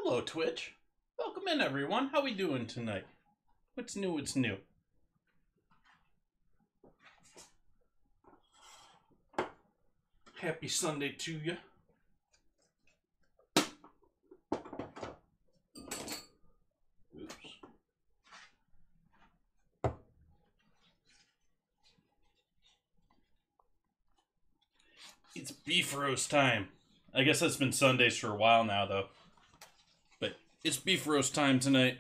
Hello, Twitch. Welcome in, everyone. How we doing tonight? What's new? What's new? Happy Sunday to you. Oops. It's beef roast time. I guess that's been Sundays for a while now, though. But it's beef roast time tonight.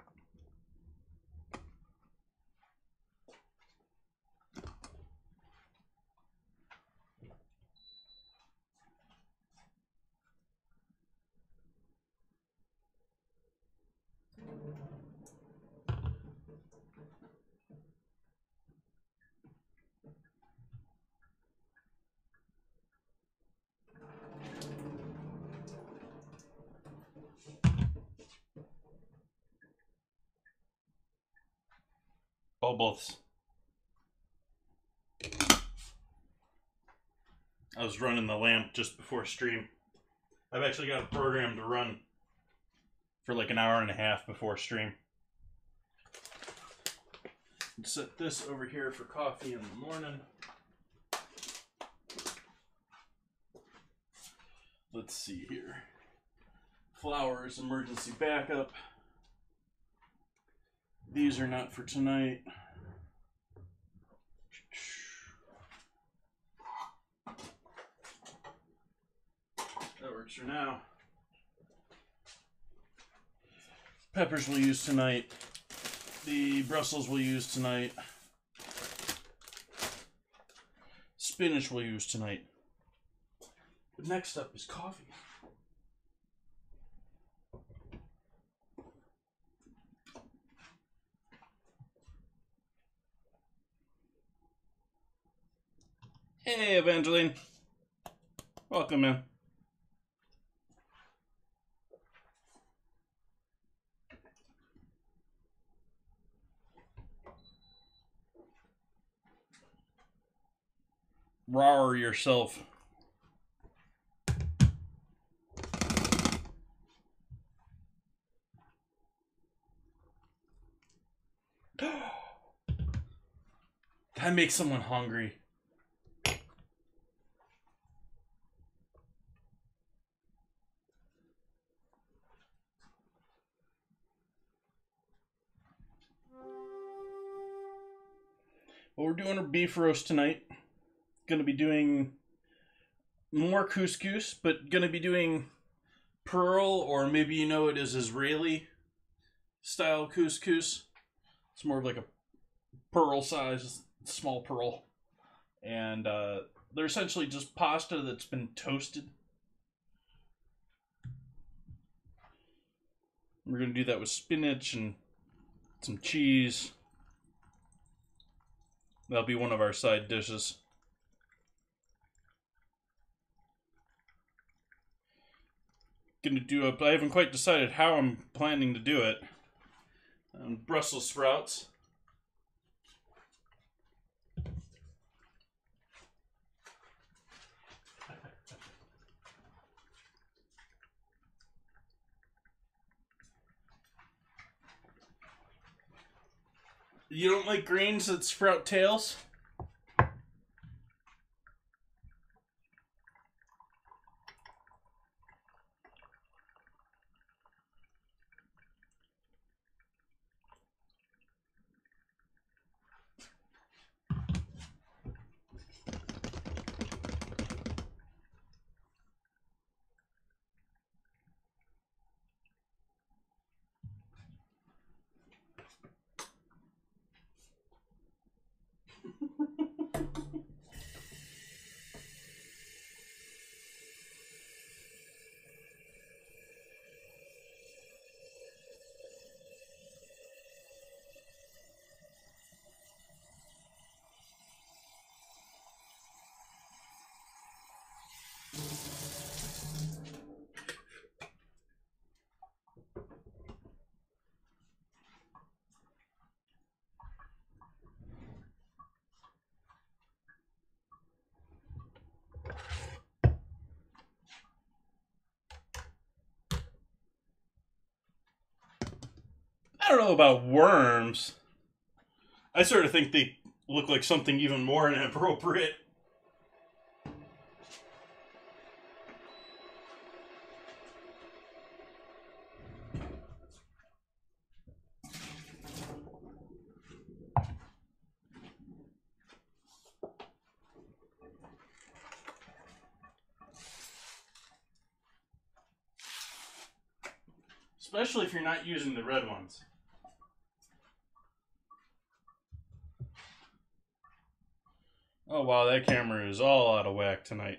Oh, both. I was running the lamp just before stream. I've actually got a program to run for like an hour and a half before stream. Set this over here for coffee in the morning. Let's see here. Flowers, emergency backup. These are not for tonight. That works for now. Peppers we'll use tonight. The Brussels we'll use tonight. Spinach we'll use tonight. But next up is coffee. Hey, Evangeline. Welcome, man. Rawr yourself. That makes someone hungry. Well, we're doing a beef roast tonight. Gonna be doing more couscous, but gonna be doing pearl, or maybe you know it as Israeli style couscous. It's more of like a pearl size, small pearl. And they're essentially just pasta that's been toasted. We're gonna do that with spinach and some cheese. That'll be one of our side dishes. Gonna do a, I haven't quite decided how I'm planning to do it. Brussels sprouts. You don't like greens that sprout tails? don't know about worms. I sort of think they look like something even more inappropriate. Especially if you're not using the red ones. Oh wow, that camera is all out of whack tonight.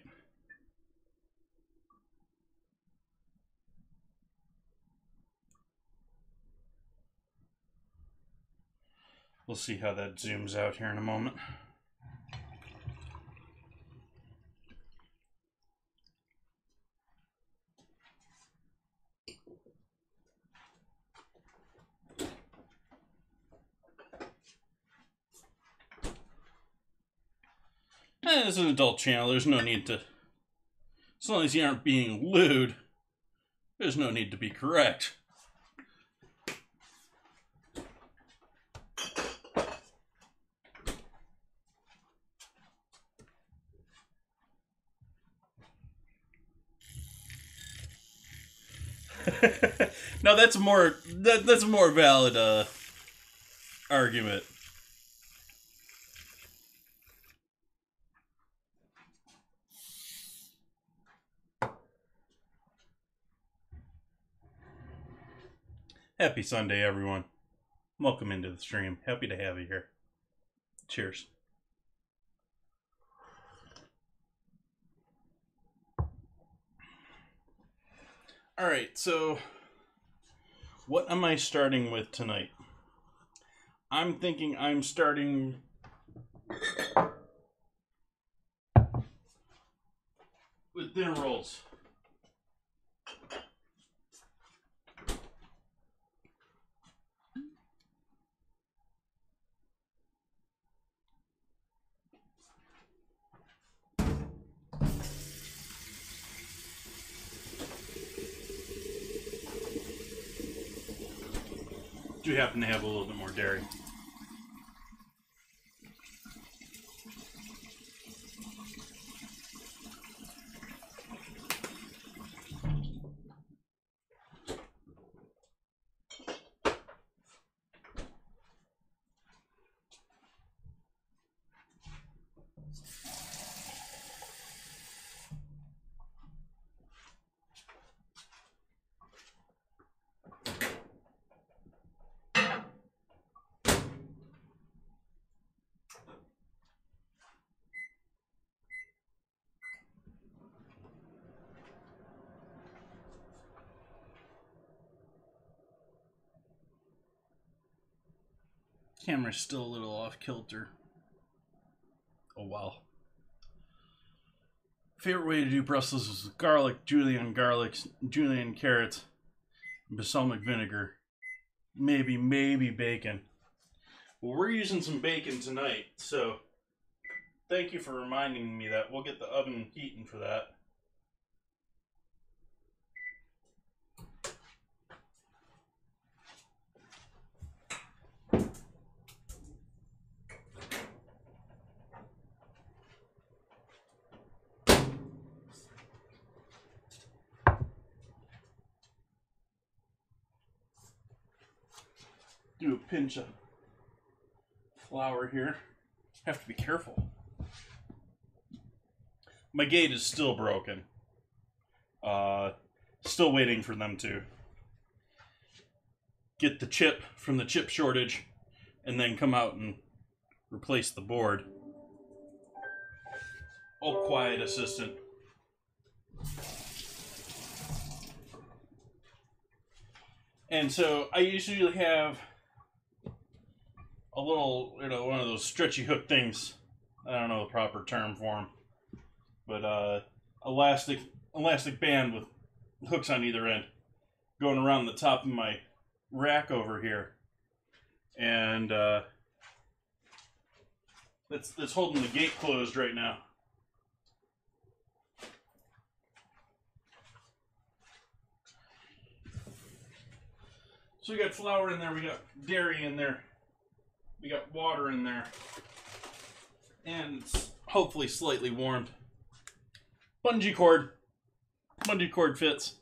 We'll see how that zooms out here in a moment. It's an adult channel. There's no need to... As long as you aren't being lewd, there's no need to be correct. No, that's more... That's a more valid argument. Happy Sunday, everyone. Welcome into the stream. Happy to have you here. Cheers. Alright, so what am I starting with tonight? I'm thinking I'm starting with dinner rolls. Do happen to have a little bit more dairy. Camera's still a little off kilter. Oh wow. Favorite way to do Brussels is with garlic, julienne carrots, and balsamic vinegar. Maybe bacon. Well, we're using some bacon tonight, so thank you for reminding me that. We'll get the oven heating for that. Do a pinch of flour here. Have to be careful. My gate is still broken. Still waiting for them to get the chip from the chip shortage and then come out and replace the board. Oh, quiet, assistant. And so I usually have a little, one of those stretchy hook things. I don't know the proper term for them, but elastic band with hooks on either end, going around the top of my rack over here, and that's holding the gate closed right now. So we got flour in there, we got dairy in there, we got water in there, and it's hopefully slightly warmed. Bungee cord. Bungee cord fits.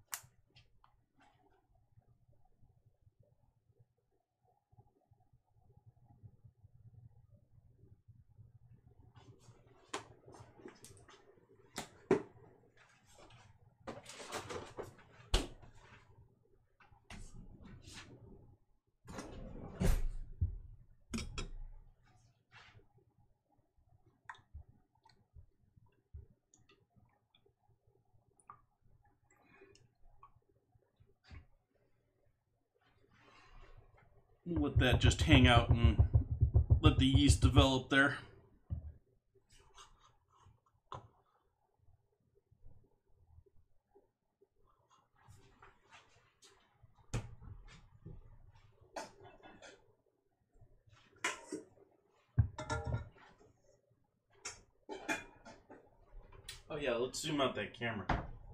Let that just hang out and let the yeast develop there. Oh yeah, let's zoom out that camera.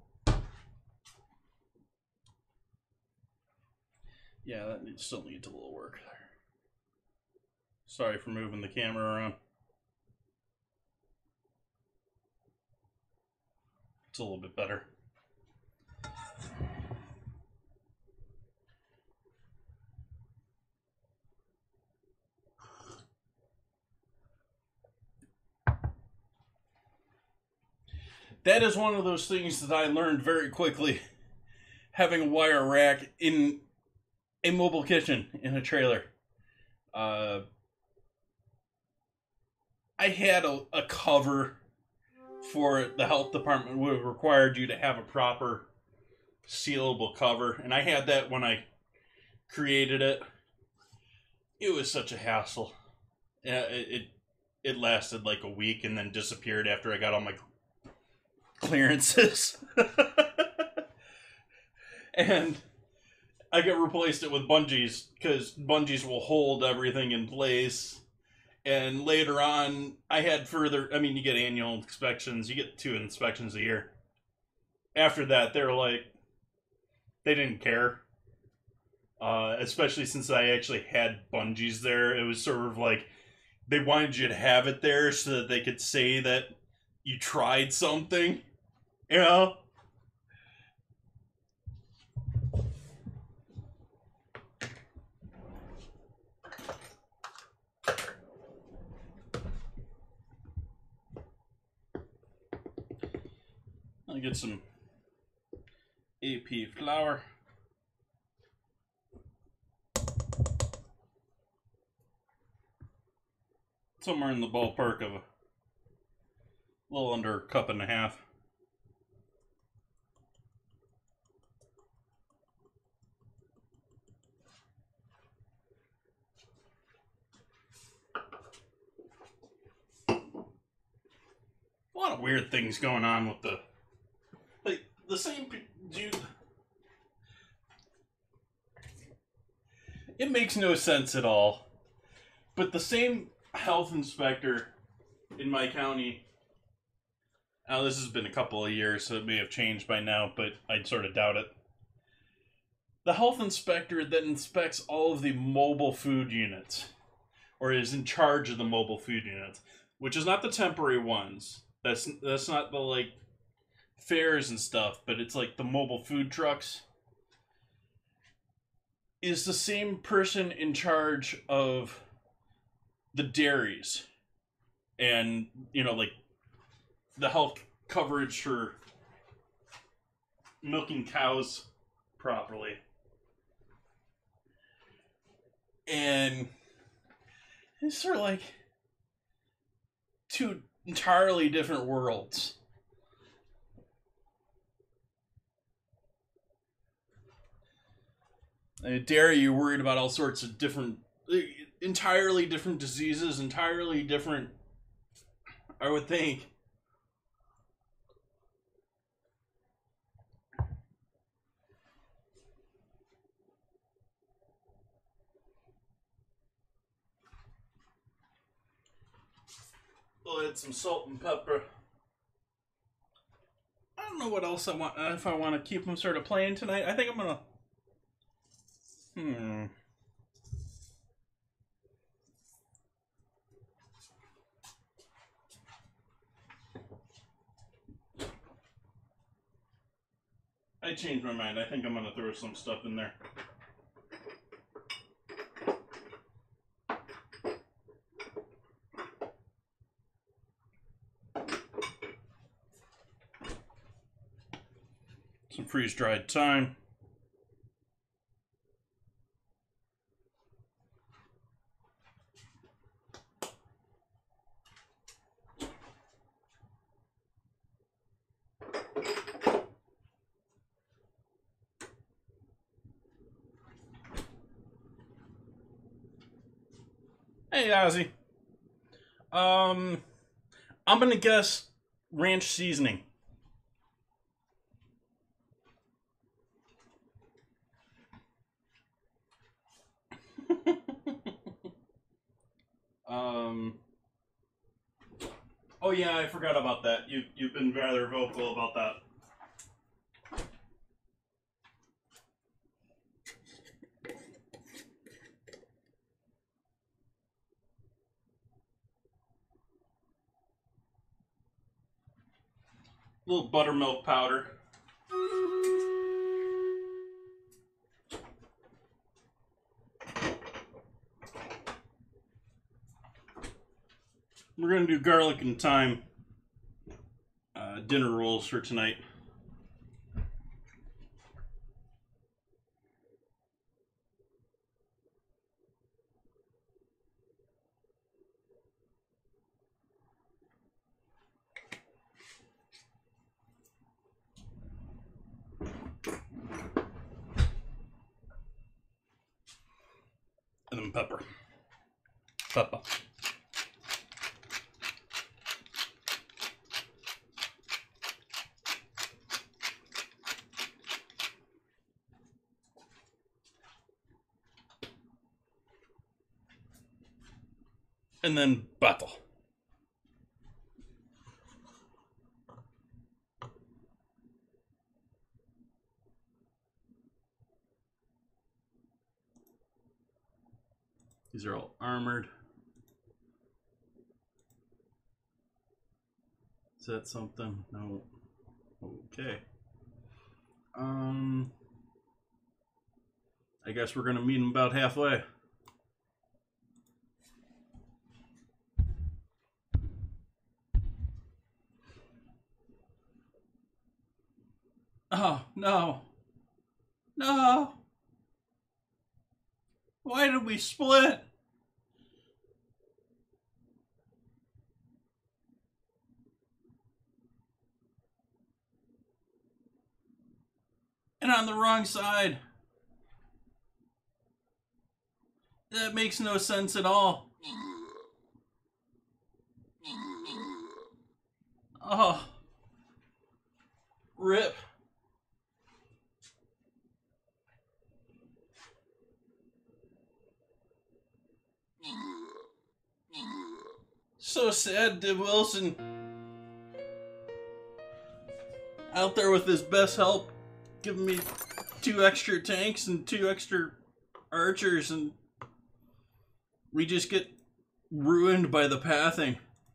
Yeah, that still needs a little work there. Sorry for moving the camera around. It's a little bit better. That is one of those things that I learned very quickly, having a wire rack in a mobile kitchen in a trailer. I had a cover for the health department would have required you to have a proper sealable cover, and I had that when I created it. It was such a hassle. It lasted like a week and then disappeared after I got all my clearances. And I got replaced it with bungees because bungees will hold everything in place. And later on, I had further, I mean, you get annual inspections, you get 2 inspections a year. After that, they were like, they didn't care. Especially since I actually had bungees there. It was sort of like, they wanted you to have it there so that they could say that you tried something. You know? I'll get some AP flour. Somewhere in the ballpark of a little under a cup and a half. A lot of weird things going on with the same dude. It makes no sense at all. But the same health inspector in my county, now this has been a couple of years, so it may have changed by now, but I'd sort of doubt it. The health inspector that inspects all of the mobile food units, or is in charge of the mobile food units, which is not the temporary ones. That's not the, like, fairs and stuff, but it's like the mobile food trucks, is the same person in charge of the dairies and, you know, like the health coverage for milking cows properly. And it's sort of like 2 entirely different worlds. Dairy, you're worried about all sorts of different, entirely different diseases, entirely different, I would think. We'll add some salt and pepper. I don't know what else I want, if I want to keep them sort of plain tonight. I think I'm gonna, I changed my mind. I think I'm gonna throw some stuff in there. Some freeze-dried thyme. Hey, Ozzy. I'm gonna guess ranch seasoning. Oh yeah, I forgot about that. You've been rather vocal about that. A little buttermilk powder. We're gonna do garlic and thyme dinner rolls for tonight. And then pepper. Pepper. And then basil. These are all armored. Is that something? No. Okay. I guess we're gonna meet them about halfway. Oh, no. No. Why did we split? And on the wrong side. That makes no sense at all. Oh. Rip. So sad, Div Wilson. Out there with his best help, giving me 2 extra tanks and 2 extra archers, and we just get ruined by the pathing.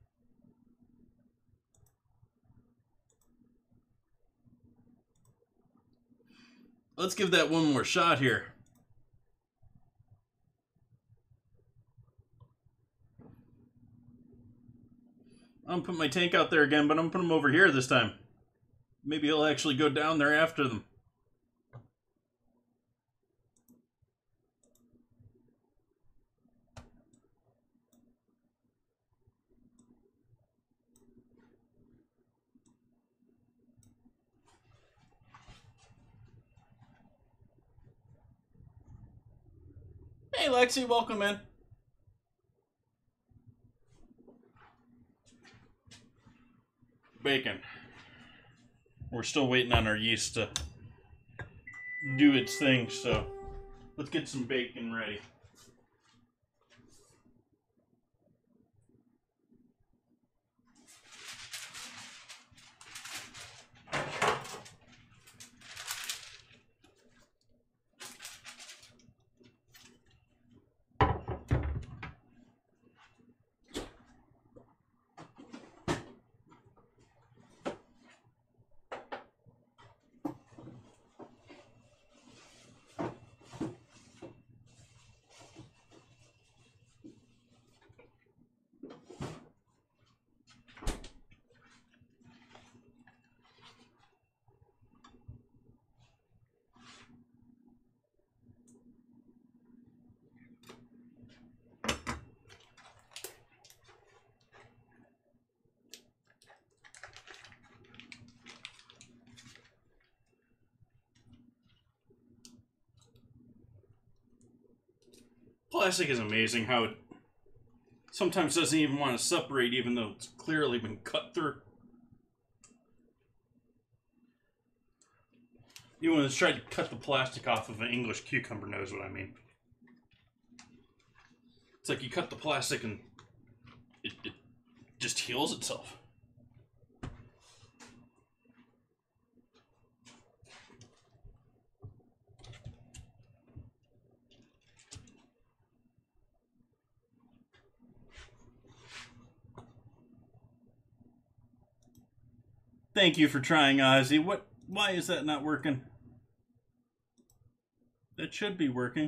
Let's give that one more shot here. I'm gonna put my tank out there again, but I'm gonna put him over here this time. Maybe he'll actually go down there after them. Hey Lexi, welcome in. Bacon. We're still waiting on our yeast to do its thing, so let's get some bacon ready. plastic is amazing how it sometimes doesn't even want to separate even though it's clearly been cut through. Anyone that's tried to cut the plastic off of an English cucumber knows what I mean. It's like you cut the plastic and it just heals itself. Thank you for trying, Ozzy. Why is that not working? That should be working.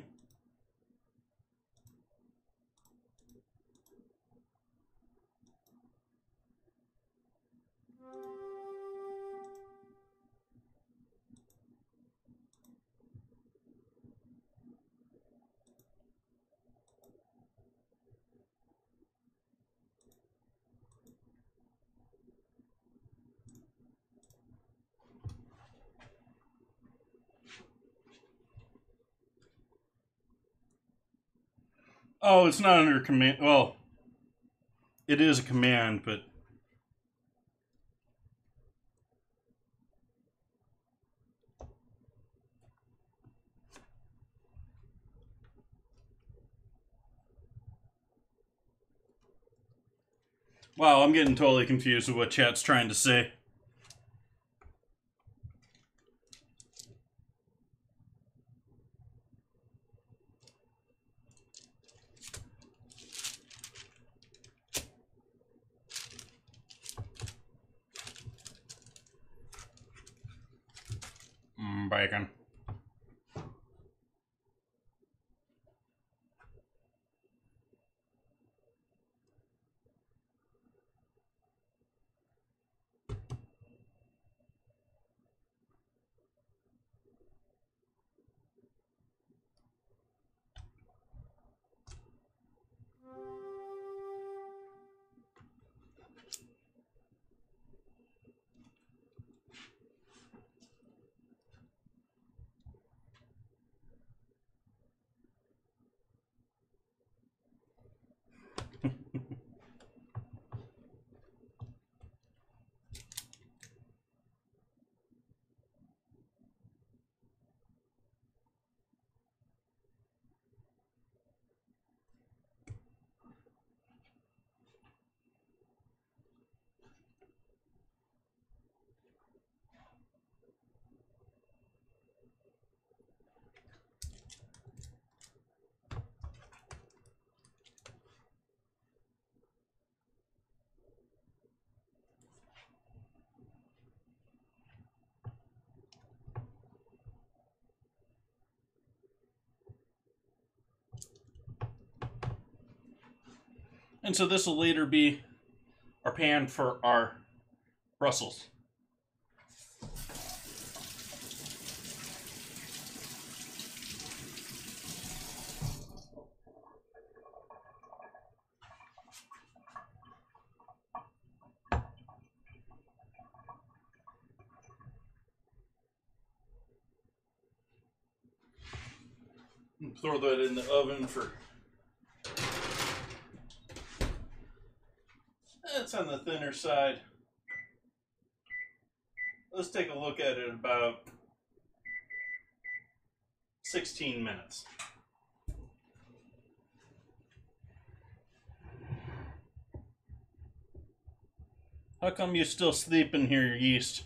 Oh, it's not under command. Well, it is a command, but... Wow, I'm getting totally confused with what chat's trying to say. Bacon. And so this will later be our pan for our Brussels. Throw that in the oven for... That's on the thinner side. Let's take a look at it about 16 minutes. How come you still sleeping here, yeast?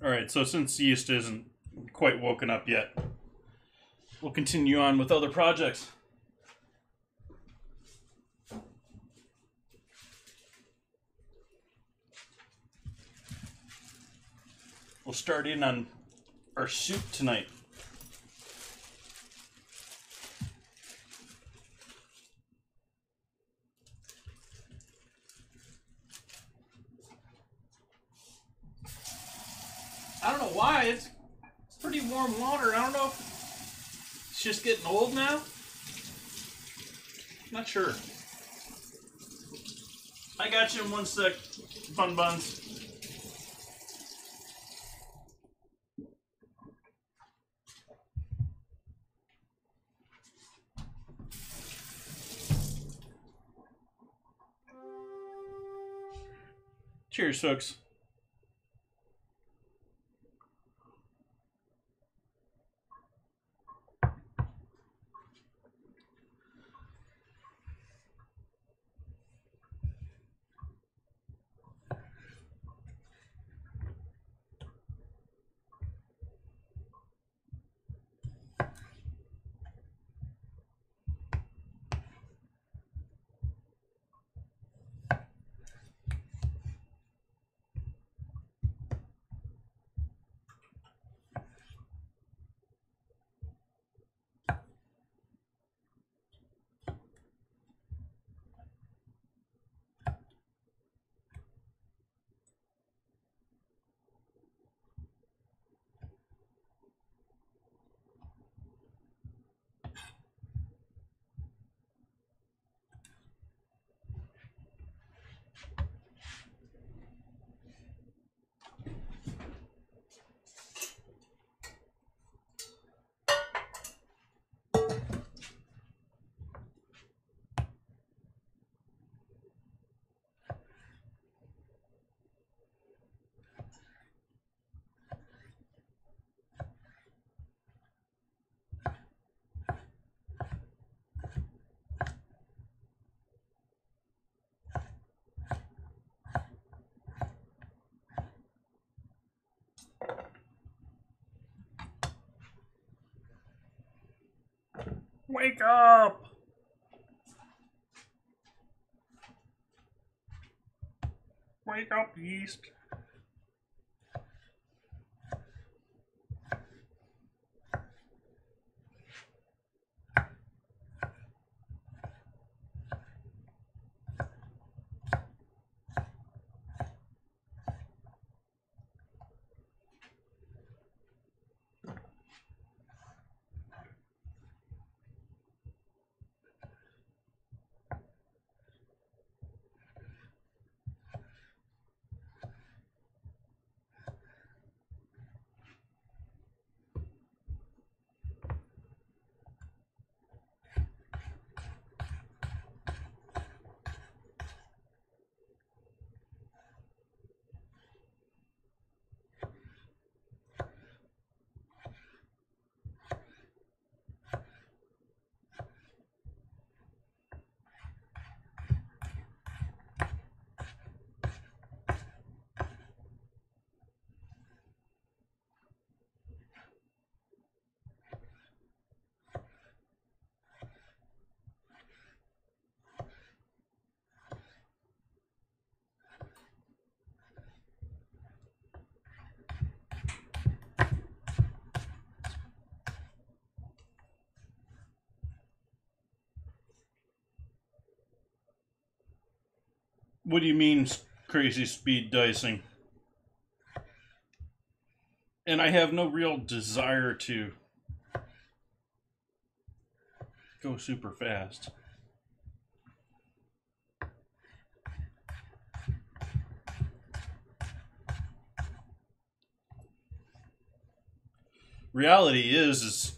Alright, so since yeast isn't quite woken up yet, we'll continue on with other projects. We'll start in on our soup tonight. I don't know why, it's pretty warm water. I don't know if it's just getting old now. Not sure. I got you in one sec, Fun Buns. Cheers, folks. Wake up! Wake up, yeast. What do you mean, crazy speed dicing? And I have no real desire to go super fast. Reality is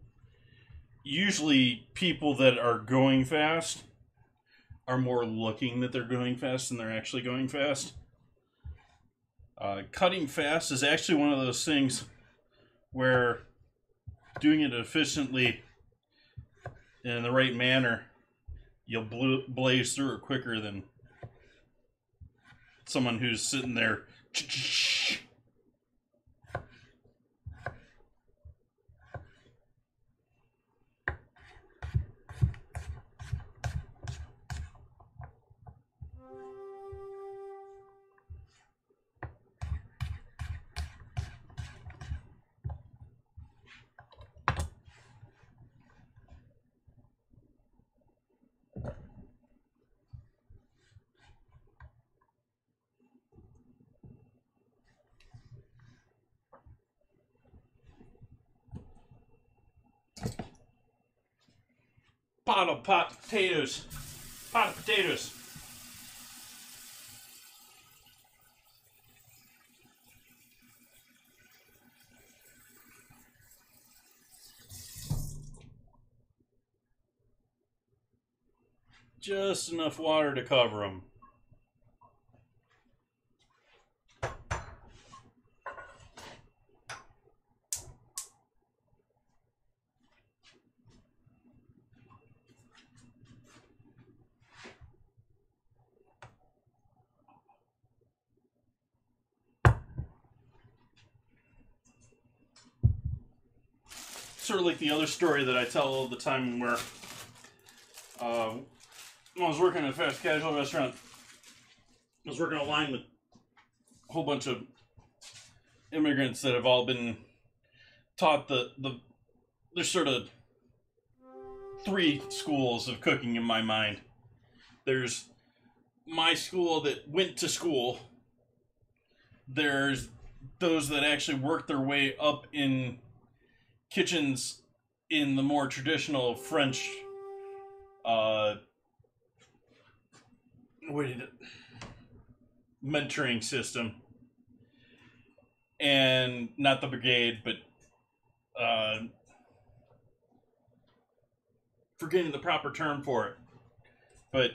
usually people that are going fast are more looking that they're going fast than they're actually going fast. Cutting fast is actually one of those things where doing it efficiently and in the right manner, you'll blaze through it quicker than someone who's sitting there. pot of potatoes. Pot of potatoes. Just enough water to cover them. Sort of like the other story that I tell all the time where when I was working at a fast casual restaurant, I was working a line with a whole bunch of immigrants that have all been taught there's sort of three schools of cooking in my mind. There's my school that went to school. There's those that actually worked their way up in kitchens in the more traditional French mentoring system, and not the brigade, but forgetting the proper term for it. But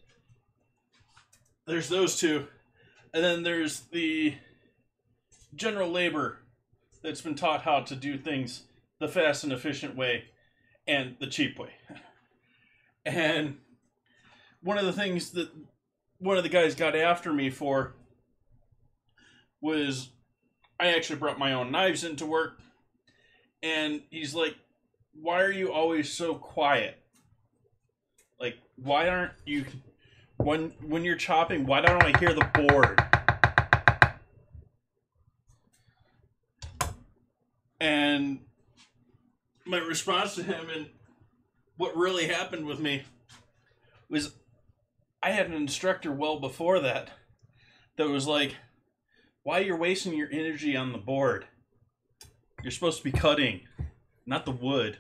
there's those two, and then there's the general labor that's been taught how to do things the fast and efficient way and the cheap way. And one of the things that one of the guys got after me for was I actually brought my own knives into work, and he's like, "Why are you always so quiet? Like, why aren't you when you're chopping, why don't I hear the board?" And my response to him, and what really happened with me, was I had an instructor well before that was like, "Why you're wasting your energy on the board? You're supposed to be cutting, not the wood."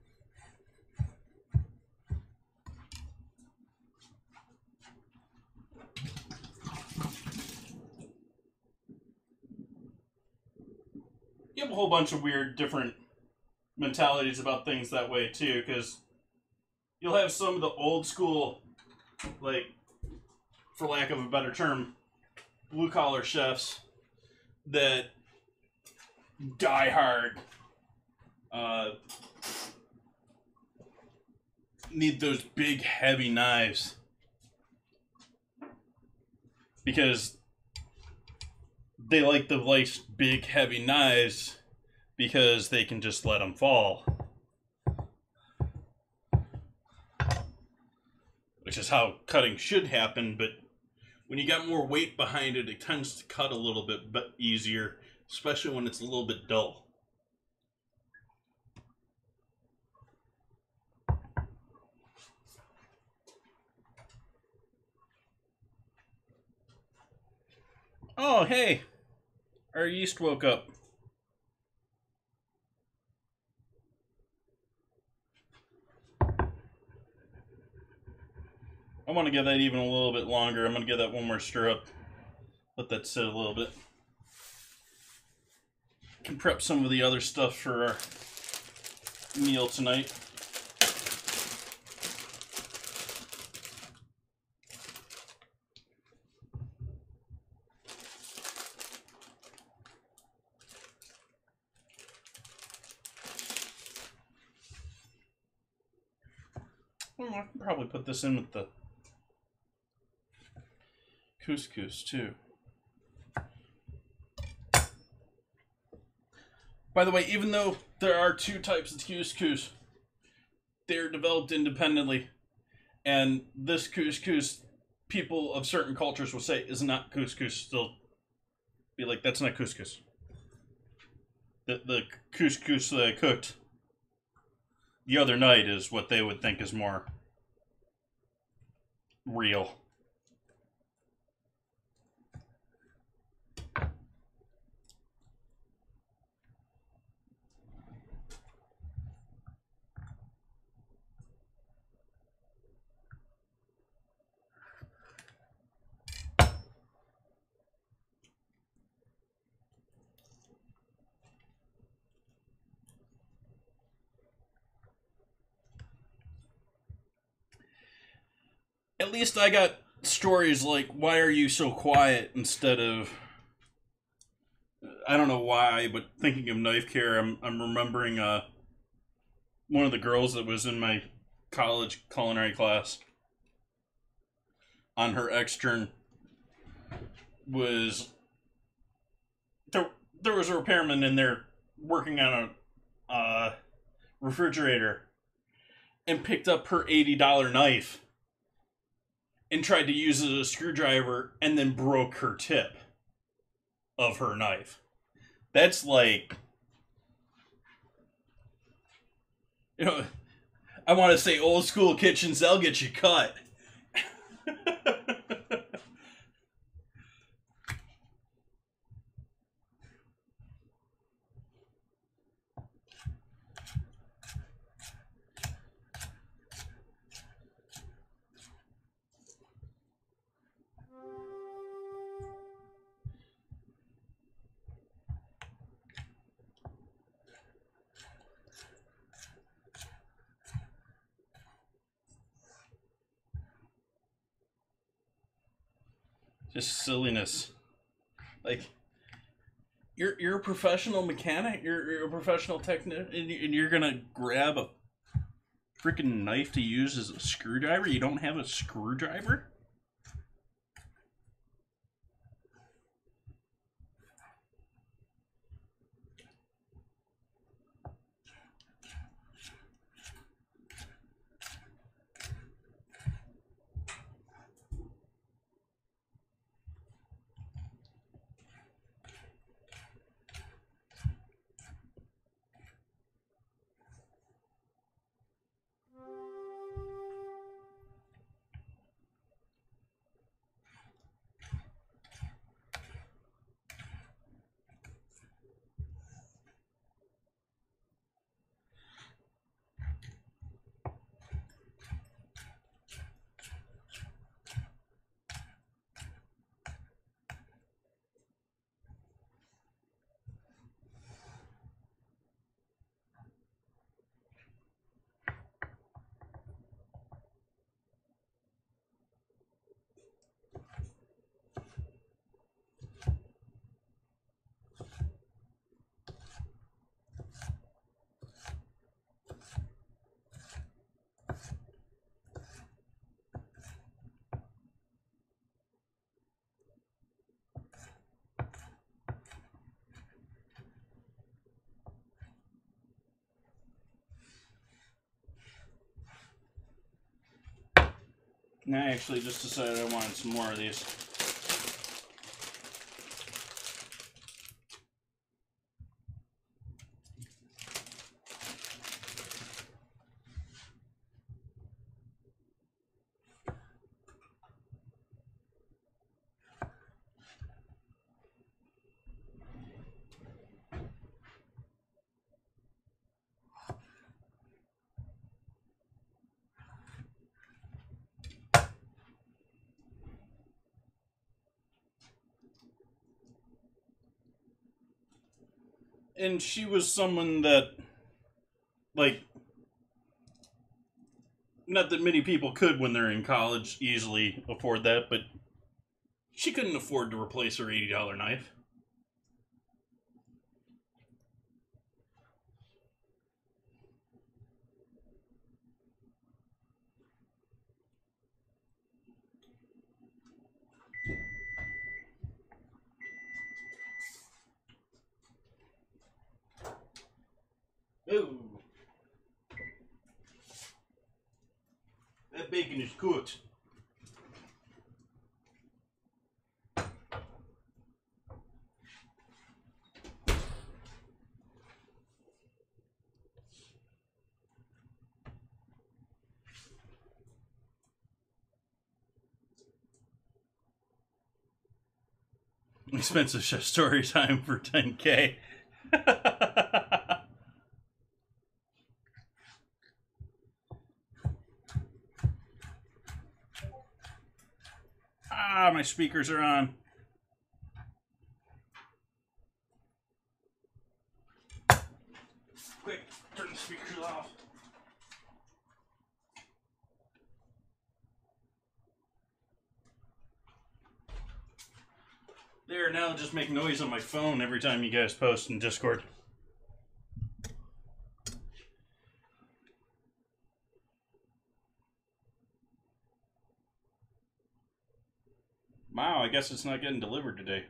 You have a whole bunch of weird different mentalities about things that way too, because you'll have some of the old school, like, for lack of a better term, blue collar chefs that die hard, need those big heavy knives because they like the nice big heavy knives because they can just let them fall, which is how cutting should happen. But when you got more weight behind it, it tends to cut a little bit easier, especially when it's a little bit dull. Oh, hey, our yeast woke up. I want to give that even a little bit longer. I'm going to give that one more stir up. Let that sit a little bit. Can prep some of the other stuff for our meal tonight. Well, I can probably put this in with the couscous too. By the way, even though there are two types of couscous, they're developed independently. And this couscous, people of certain cultures will say is not couscous. Still be like, that's not couscous. The couscous that I cooked the other night is what they would think is more real. At least I got stories like, why are you so quiet, instead of, I don't know why, but thinking of knife care, I'm remembering one of the girls that was in my college culinary class on her extern was there was a repairman in there working on a refrigerator and picked up her $80 knife and tried to use it as a screwdriver and then broke her tip of her knife. That's like, you know, I want to say old school kitchens, they'll get you cut. Just silliness. Like, you're a professional mechanic, you're a professional technician, and you're gonna grab a freaking knife to use as a screwdriver? You don't have a screwdriver? I actually just decided I wanted some more of these. And she was someone that, like, not that many people could when they're in college easily afford that, but she couldn't afford to replace her $80 knife. Ooh. That bacon is cooked. Expensive chef story time for 10K. Ah, my speakers are on. Quick, turn the speakers off. There, now just make noise on my phone every time you guys post in Discord. Wow, I guess it's not getting delivered today.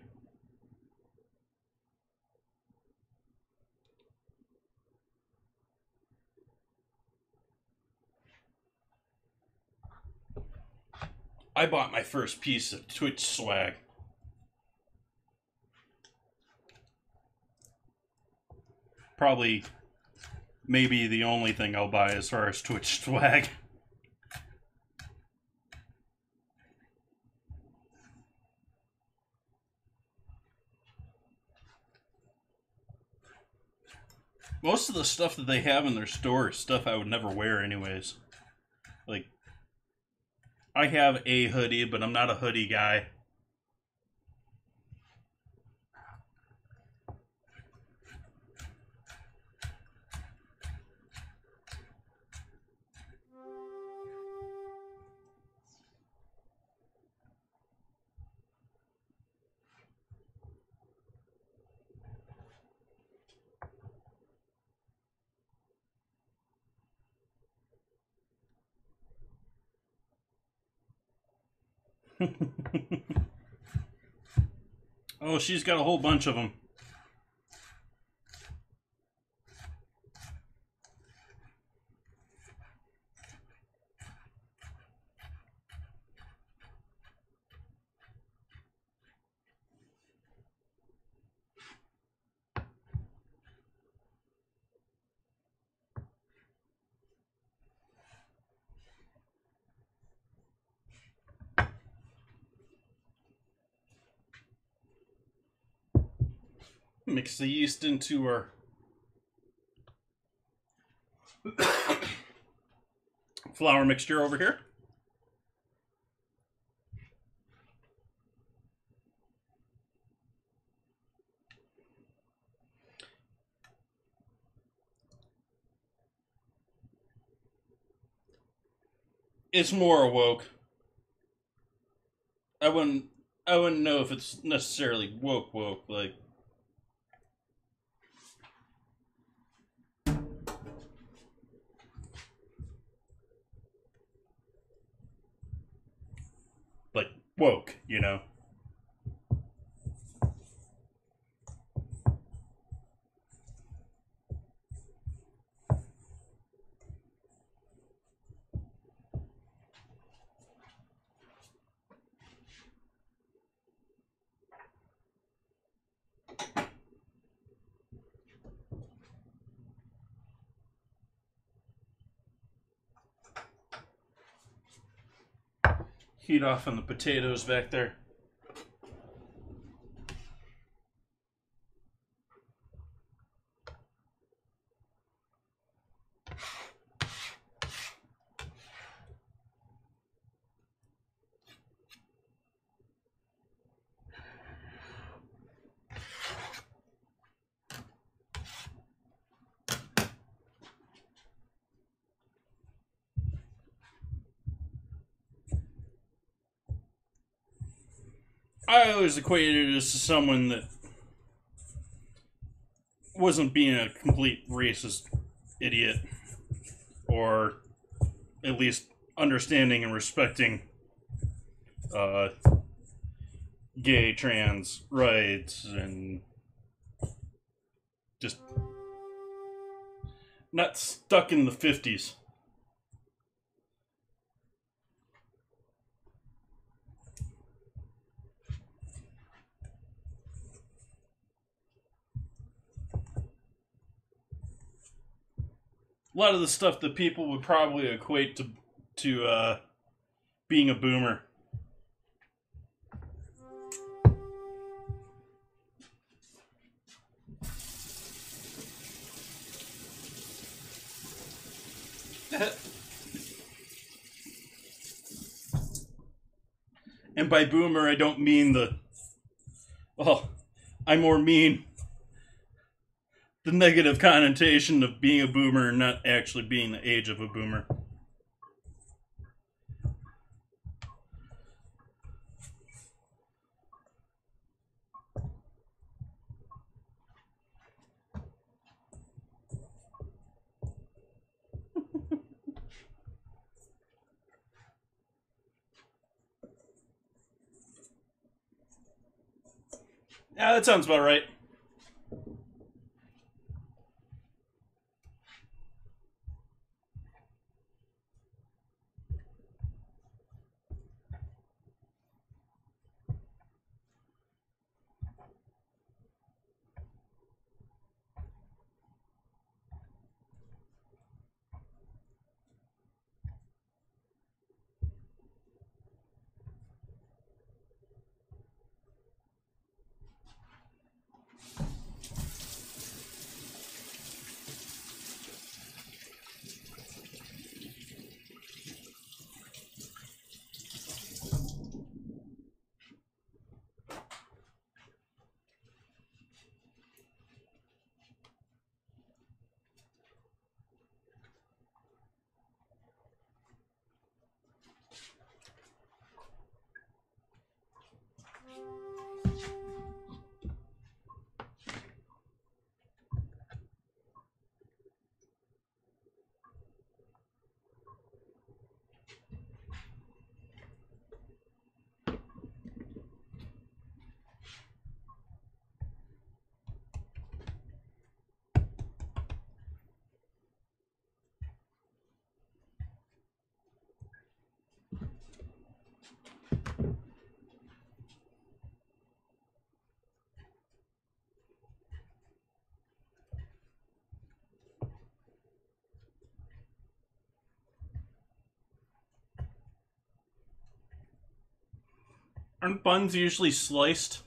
I bought my first piece of Twitch swag. Probably, maybe the only thing I'll buy as far as Twitch swag. Most of the stuff that they have in their store is stuff I would never wear anyways. Like, I have a hoodie, but I'm not a hoodie guy. Oh, she's got a whole bunch of them. Mix the yeast into our flour mixture over here. It's more awoke. I wouldn't know if it's necessarily woke like. Like woke, you know. Heat off on the potatoes back there. I always equated it as someone that wasn't being a complete racist idiot, or at least understanding and respecting gay, trans rights, and just not stuck in the 50s. A lot of the stuff that people would probably equate to being a boomer. And by boomer, I don't mean I more mean the negative connotation of being a boomer and not actually being the age of a boomer. Yeah, that sounds about right. Aren't buns usually sliced?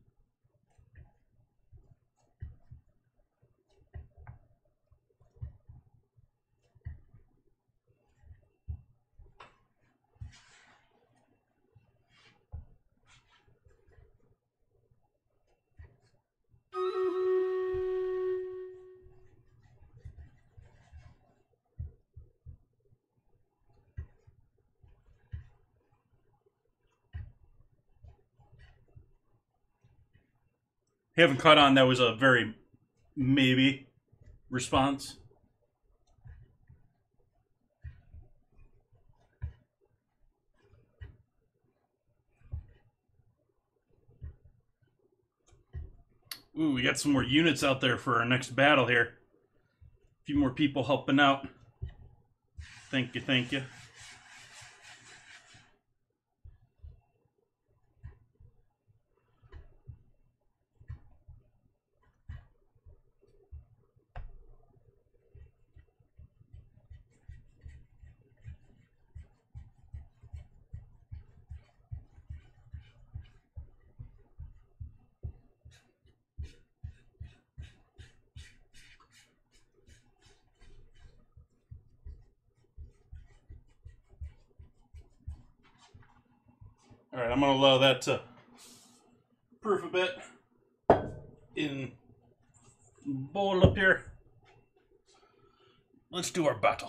Haven't caught on. That was a very maybe response. Ooh, we got some more units out there for our next battle here. A few more people helping out. Thank you, thank you. All right, I'm going to allow that to proof a bit in bowl up here. Let's do our battle.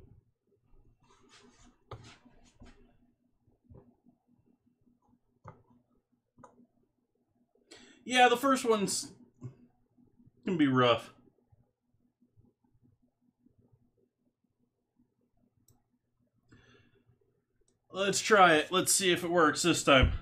Yeah, the first one's gonna be rough. Let's try it. Let's see if it works this time.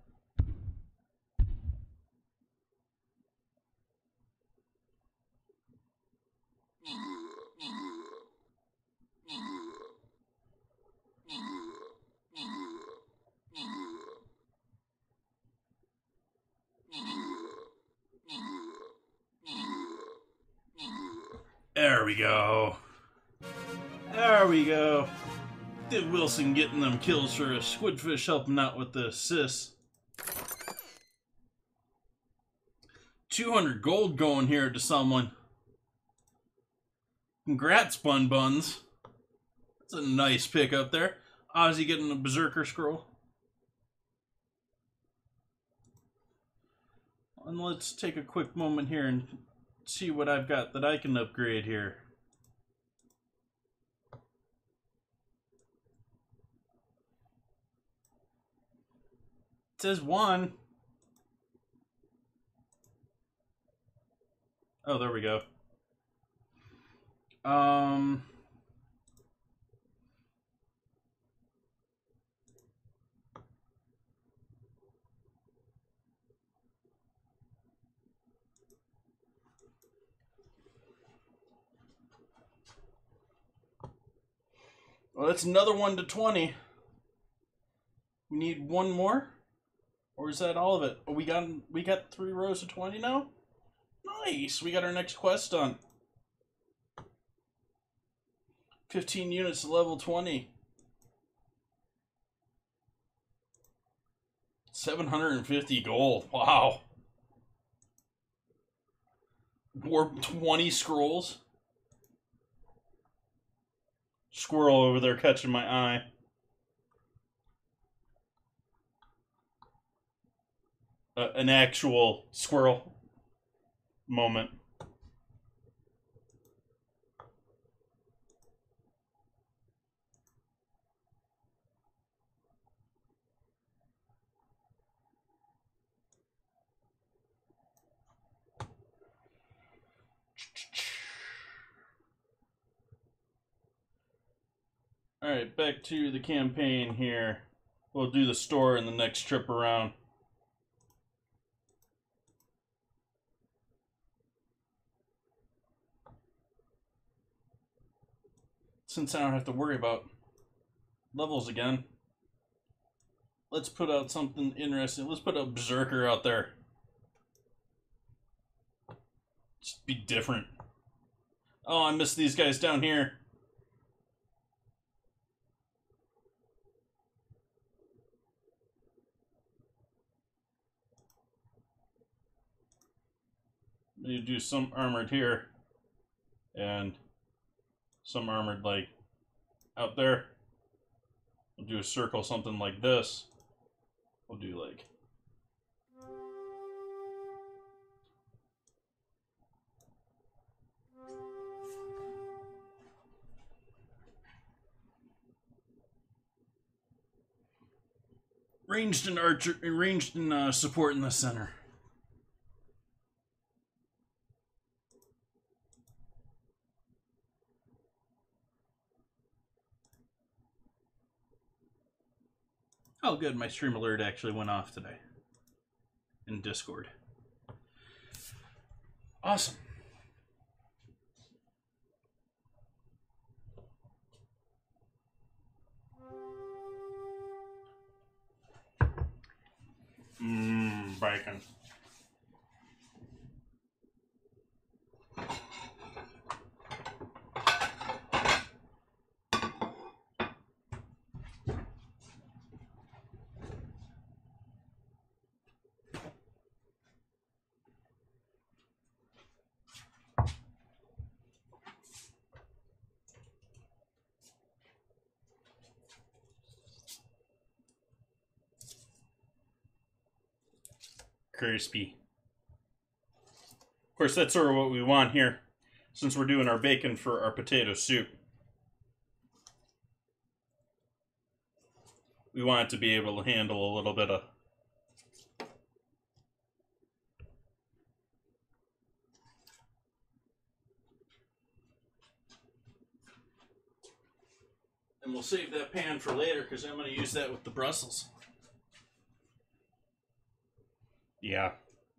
There we go. There we go. Did Wilson getting them kills for us. Squidfish helping out with the assists. 200 gold going here to someone. Congrats, Bun Buns. That's a nice pick up there. Ozzy getting a Berserker Scroll. And let's take a quick moment here and see what I've got that I can upgrade here. It says 1. Oh, there we go. Well, that's another 1 to 20. We need one more? Or is that all of it? Oh, we got 3 rows of 20 now? Nice! We got our next quest done. 15 units level 20. 750 gold. Wow. Warp 20 scrolls. Squirrel over there catching my eye. An actual squirrel moment. Alright, back to the campaign here. We'll do the store in the next trip around. Since I don't have to worry about levels again, let's put out something interesting. Let's put a Berserker out there. Just be different. Oh, I missed these guys down here. You do some armored here and some armored like out there. We'll do a circle, something like this. We'll do like ranged and archer, ranged and support in the center. Oh, good. My stream alert actually went off today in Discord. Awesome. Bacon. Crispy. Of course, that's sort of what we want here, since we're doing our bacon for our potato soup. We want it to be able to handle a little bit of and we'll save that pan for later because I'm going to use that with the Brussels. Yeah.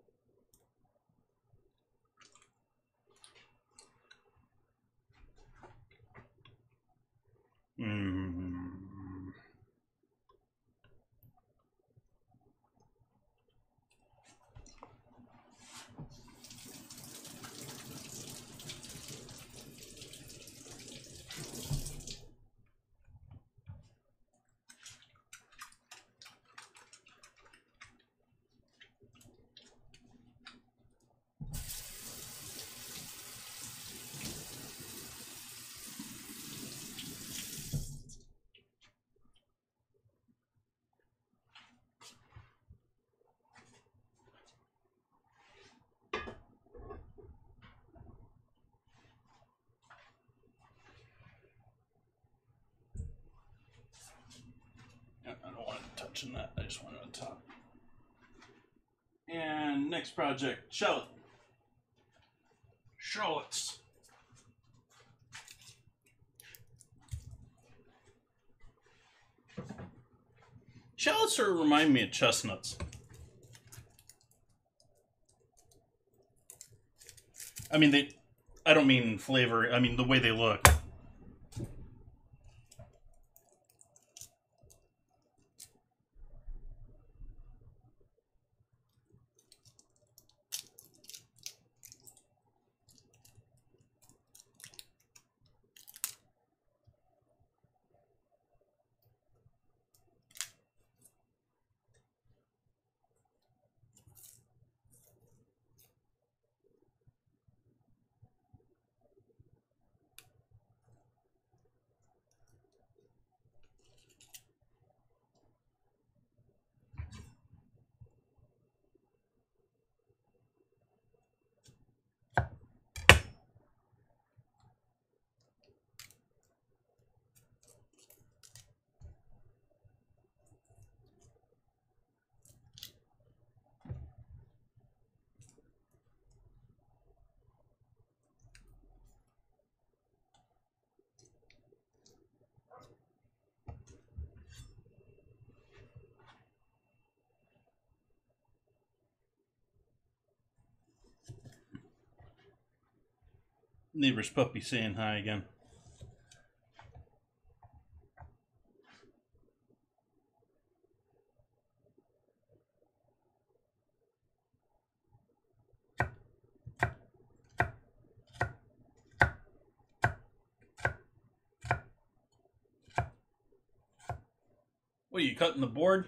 I don't want it touching that. I just want it on top. And next project, shallot. Shallots. Shallots sort of remind me of chestnuts. I mean, I don't mean flavor, I mean the way they look. Neighbor's puppy saying hi again. What are you, cutting the board?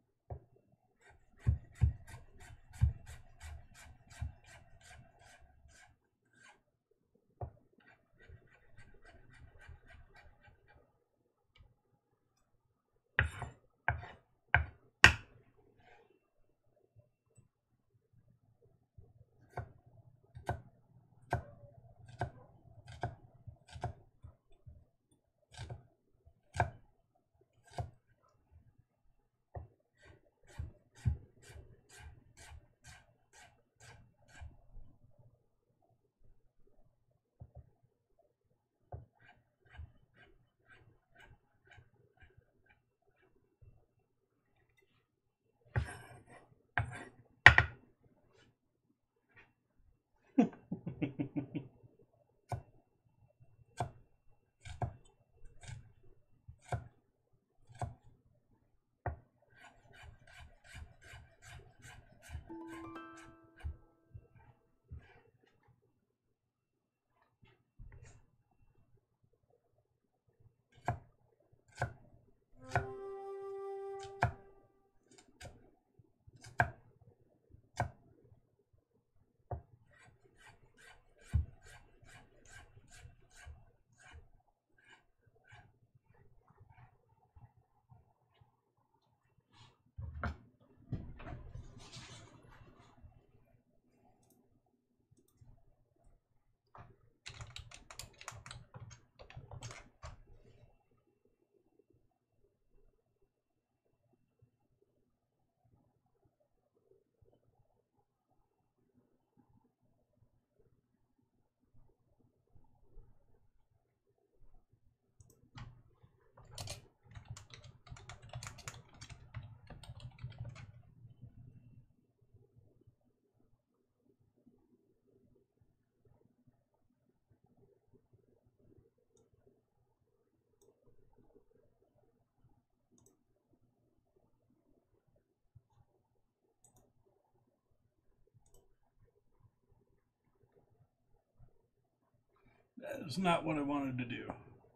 That is not what I wanted to do.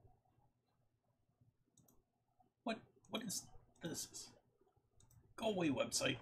What is this? Go away, website.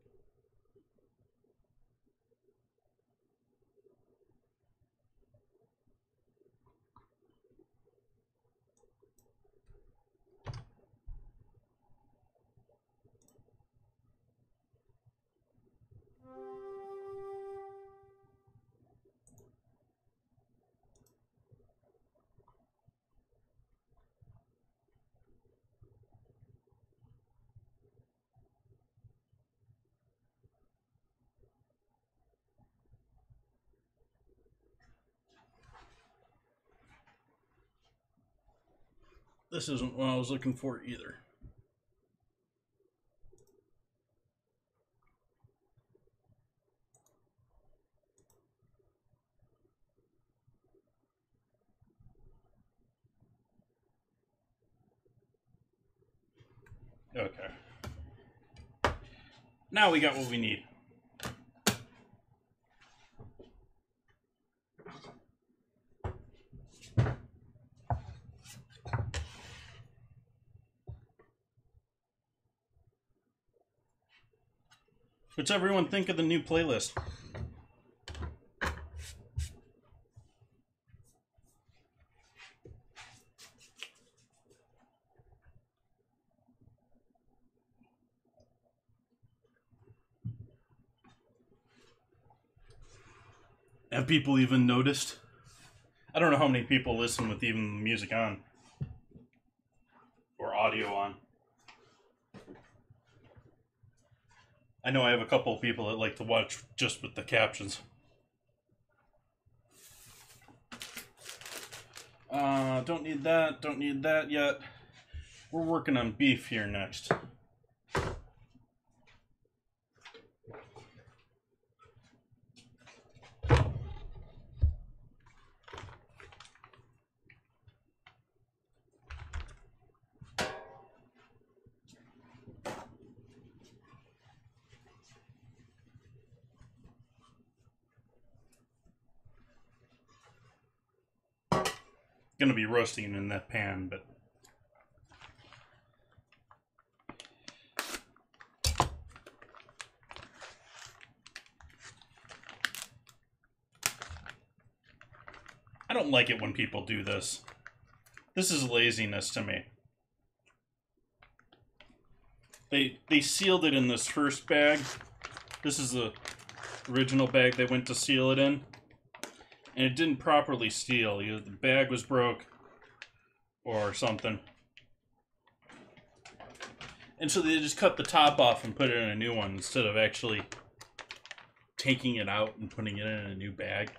This isn't what I was looking for either. Okay. Now we got what we need. What's everyone think of the new playlist? Have people even noticed? I don't know how many people listen with even music on. Or audio on. I know I have a couple of people that like to watch just with the captions. Don't need that. Don't need that yet. We're working on beef here next. going to be roasting in that pan, but I don't like it when people do this. This is laziness to me. They sealed it in this first bag. This is the original bag they went to seal it in. And it didn't properly seal. Either the bag was broke or something. And so they just cut the top off and put it in a new one instead of actually taking it out and putting it in a new bag.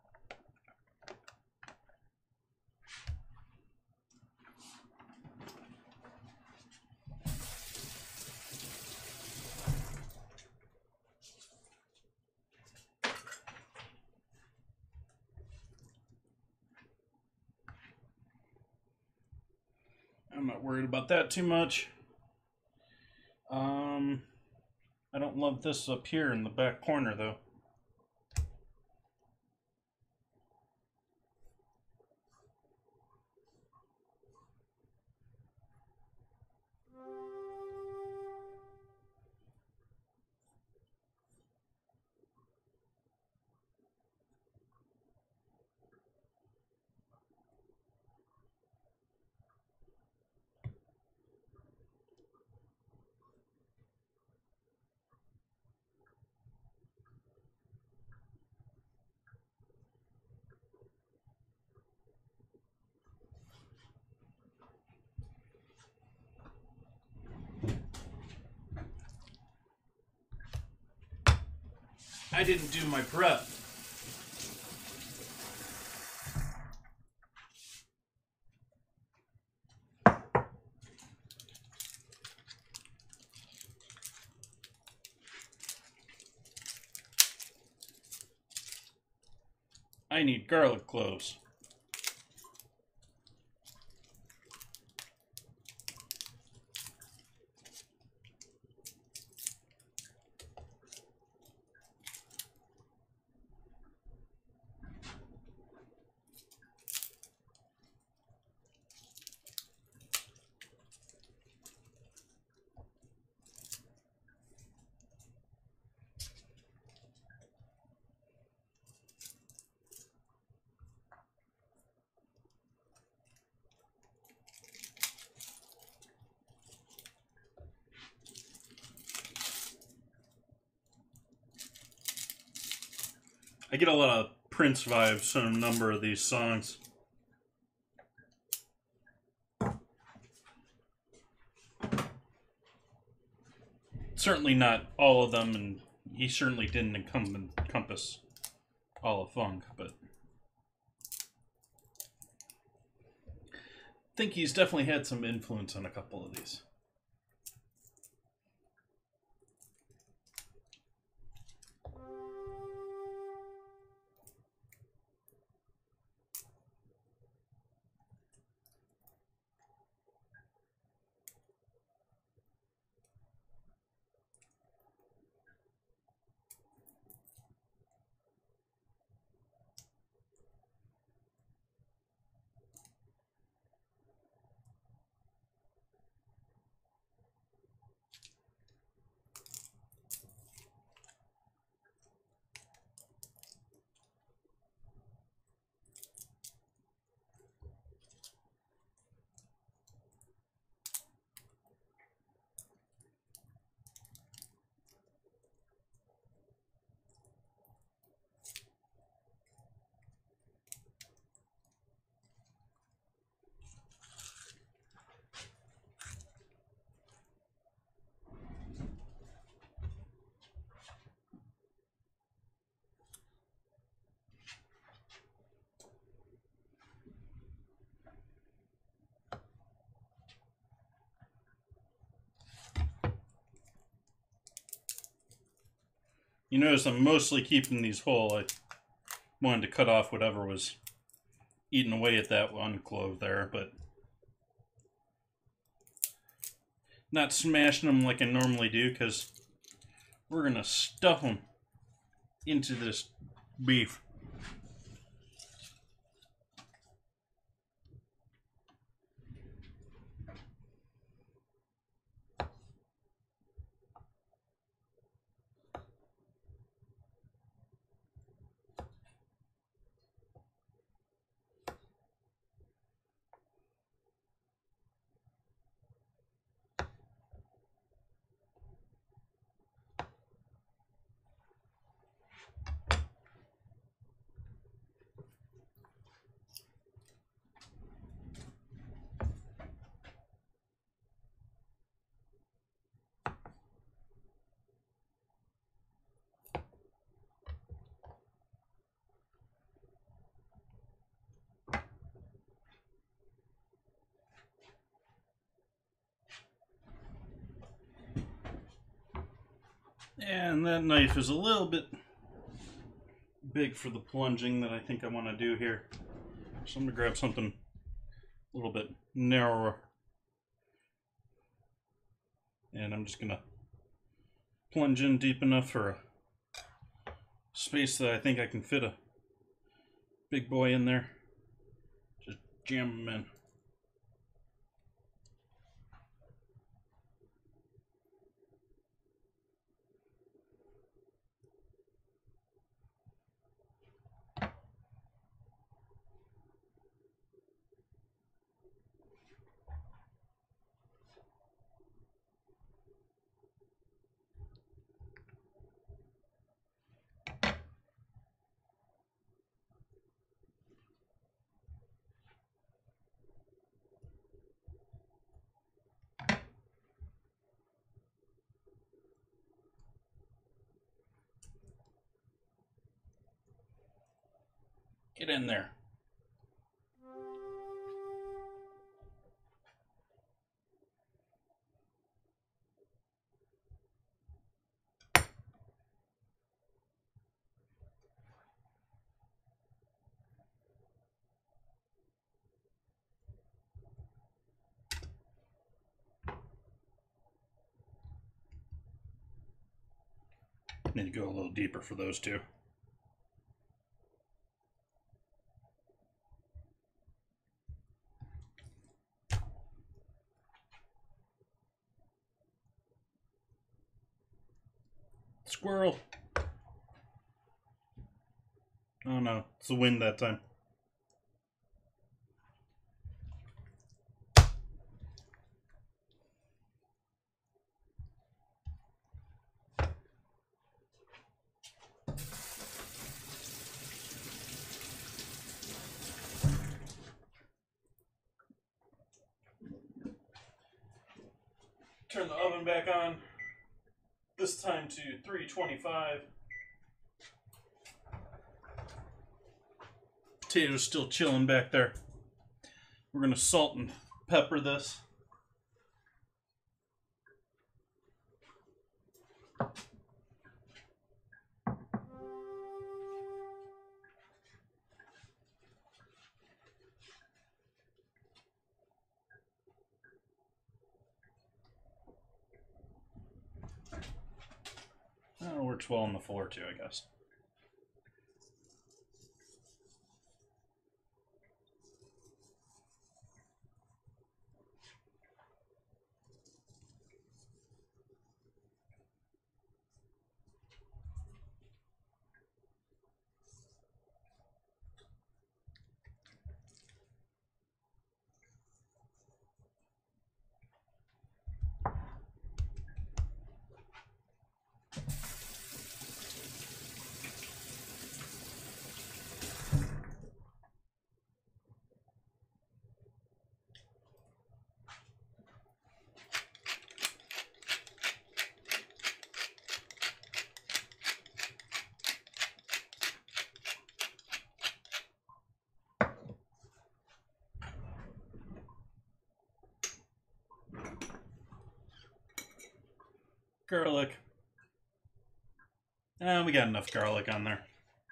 I'm not worried about that too much. I don't love this up here in the back corner though. I didn't do my prep. I need garlic cloves. I get a lot of Prince vibes on a number of these songs. Certainly not all of them, and he certainly didn't encompass all of funk, but I think he's definitely had some influence on a couple of these. You notice I'm mostly keeping these whole. I wanted to cut off whatever was eating away at that one clove there, but not smashing them like I normally do, because we're going to stuff them into this beef. And that knife is a little bit big for the plunging that I think I want to do here. So I'm going to grab something a little bit narrower. And I'm just going to plunge in deep enough for a space that I think I can fit a big boy in there. Just jam them in. Get in there. Need to go a little deeper for those two. Squirrel. Oh no, it's the wind that time. Turn the oven back on. This time to 325. Potatoes still chilling back there. We're going to salt and pepper this. Oh, works well on the floor too, I guess. Garlic. We got enough garlic on there.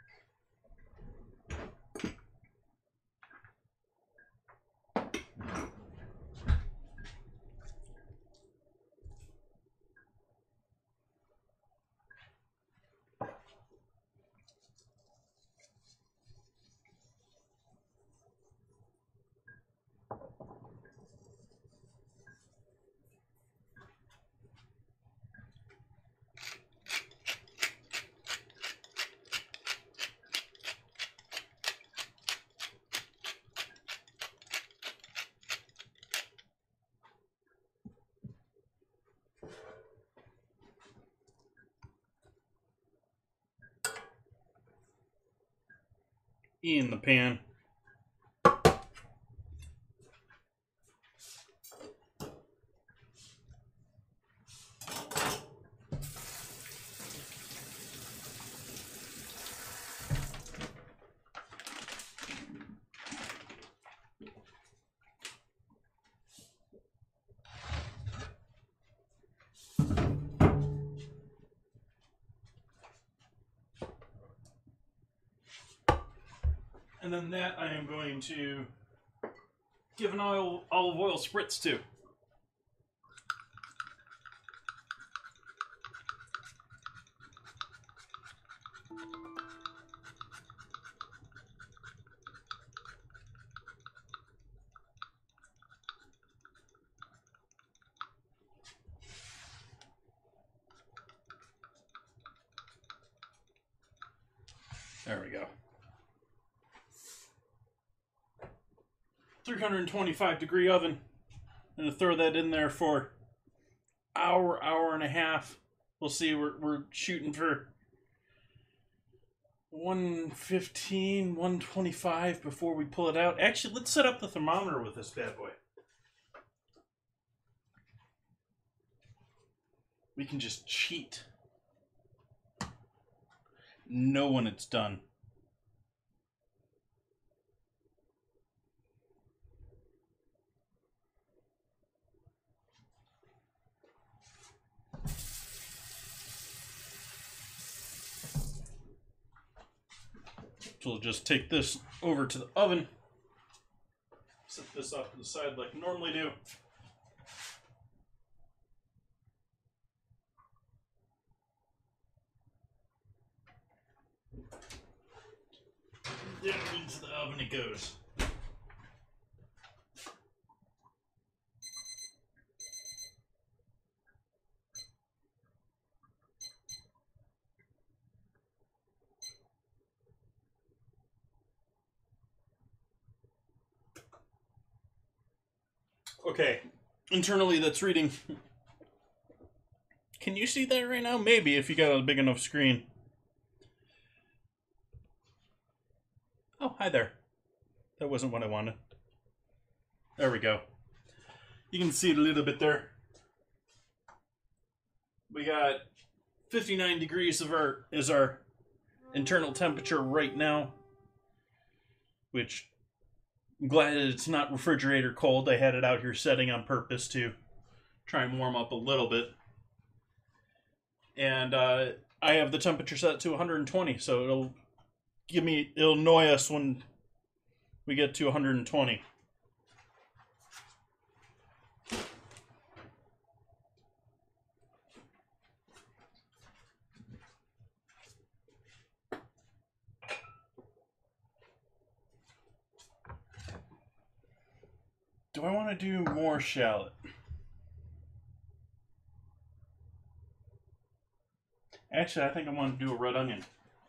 In the pan. And then that I am going to give an olive oil spritz to. There we go. 325-degree oven. I'm gonna throw that in there for hour and a half. We'll see. We're shooting for 115, 125 before we pull it out. Actually, let's set up the thermometer with this bad boy. We can just cheat. Know when it's done. So we'll just take this over to the oven. Set this off to the side like I normally do. Then into the oven it goes. Okay, internally that's reading. Can you see that right now? Maybe if you got a big enough screen. Oh, hi there. That wasn't what I wanted. There we go. You can see it a little bit there. We got 59 degrees is our internal temperature right now, which I'm glad that it's not refrigerator cold. I had it out here setting on purpose to try and warm up a little bit. And I have the temperature set to 120, so it'll annoy us when we get to 120. Do I want to do more shallot? Actually, I think I want to do a red onion.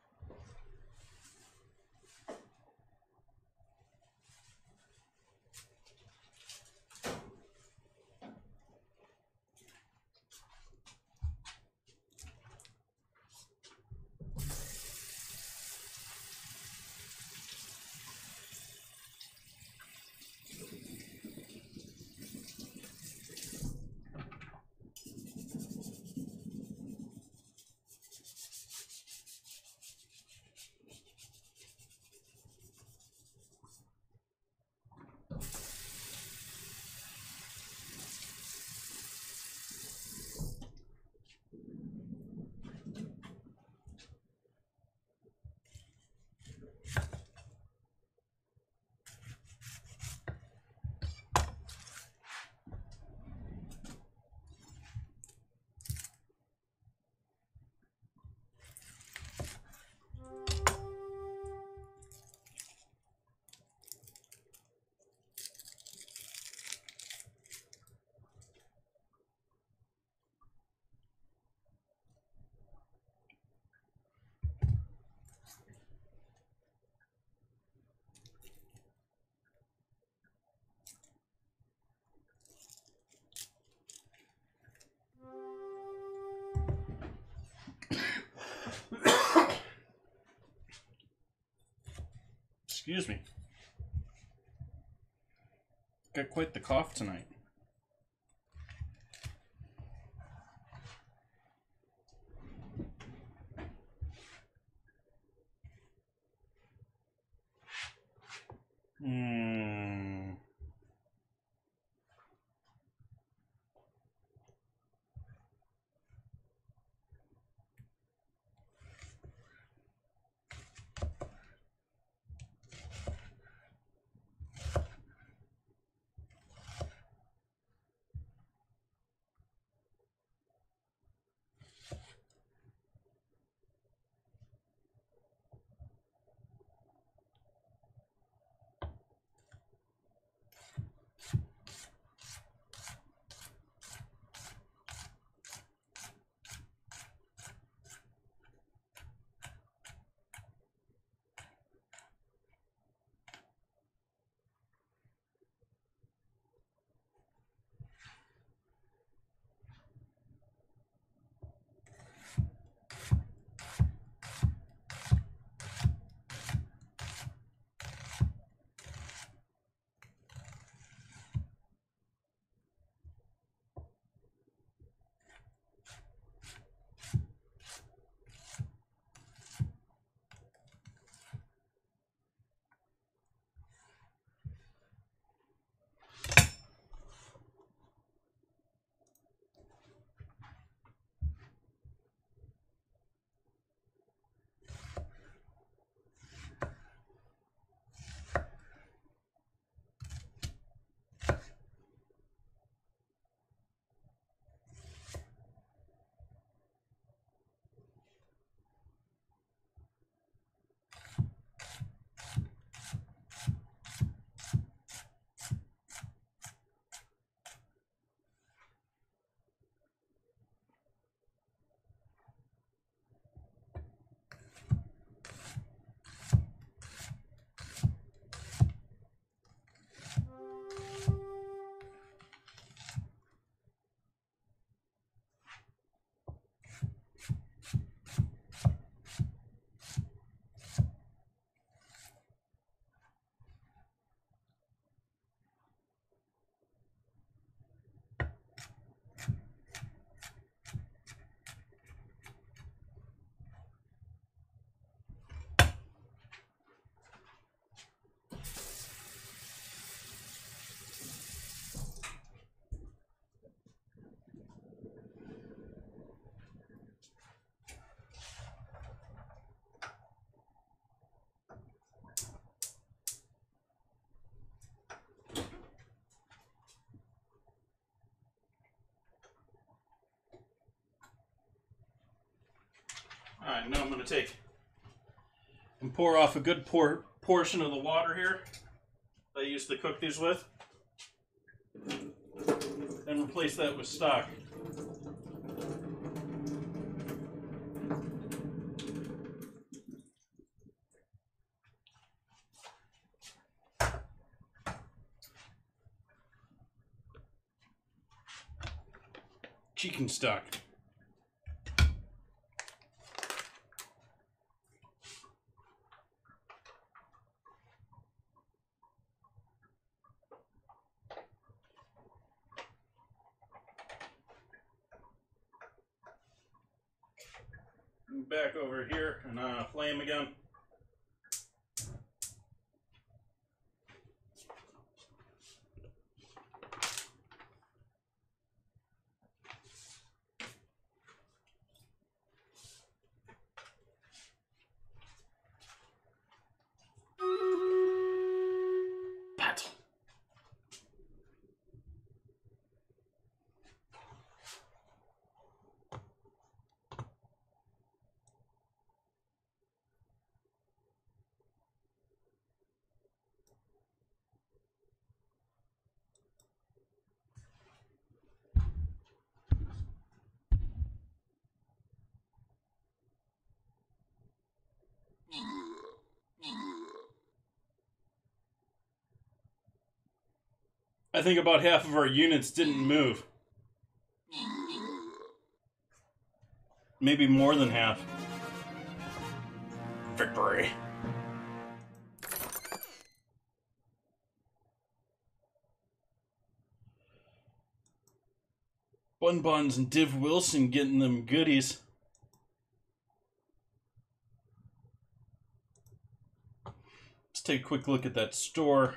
Excuse me. Got quite the cough tonight. Alright, now I'm going to take and pour off a good portion of the water here I used to cook these with, and replace that with stock. Chicken stock. Back over here and flame again. Battle. I think about half of our units didn't move. Maybe more than half. Victory. Bun Buns and Div Wilson getting them goodies. Let's take a quick look at that store.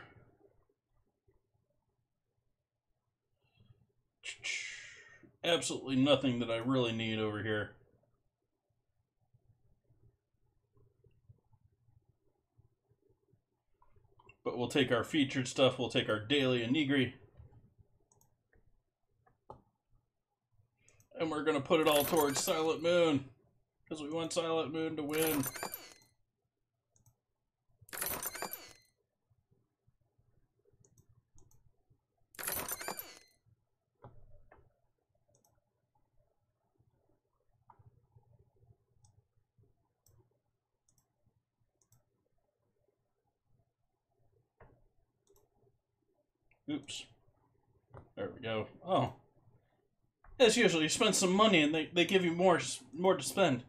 Absolutely nothing that I really need over here. But we'll take our featured stuff, we'll take our daily and nigri. And we're going to put it all towards Silent Moon. Because we want Silent Moon to win. Oops. There we go. Oh. As usual, you spend some money and they give you more to spend.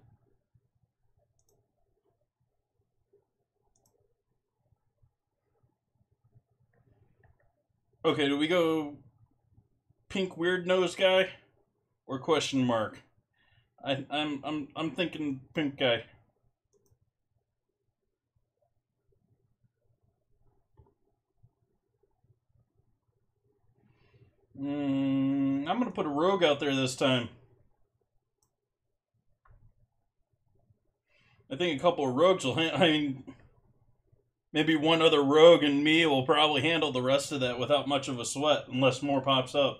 Okay, do we go pink weird nose guy or question mark? I'm thinking pink guy. I'm gonna put a rogue out there this time. I think a couple of rogues will I mean, maybe one other rogue and me will probably handle the rest of that without much of a sweat, unless more pops up.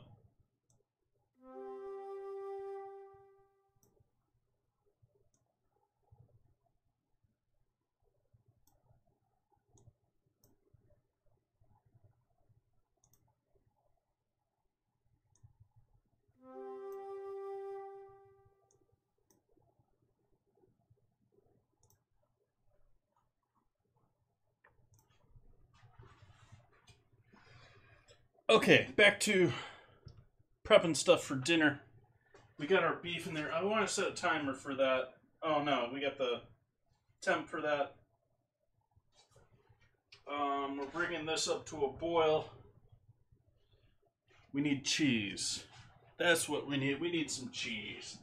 Okay, back to prepping stuff for dinner. We got our beef in there. I want to set a timer for that. Oh no, we got the temp for that. We're bringing this up to a boil. We need cheese. That's what we need. We need some cheese.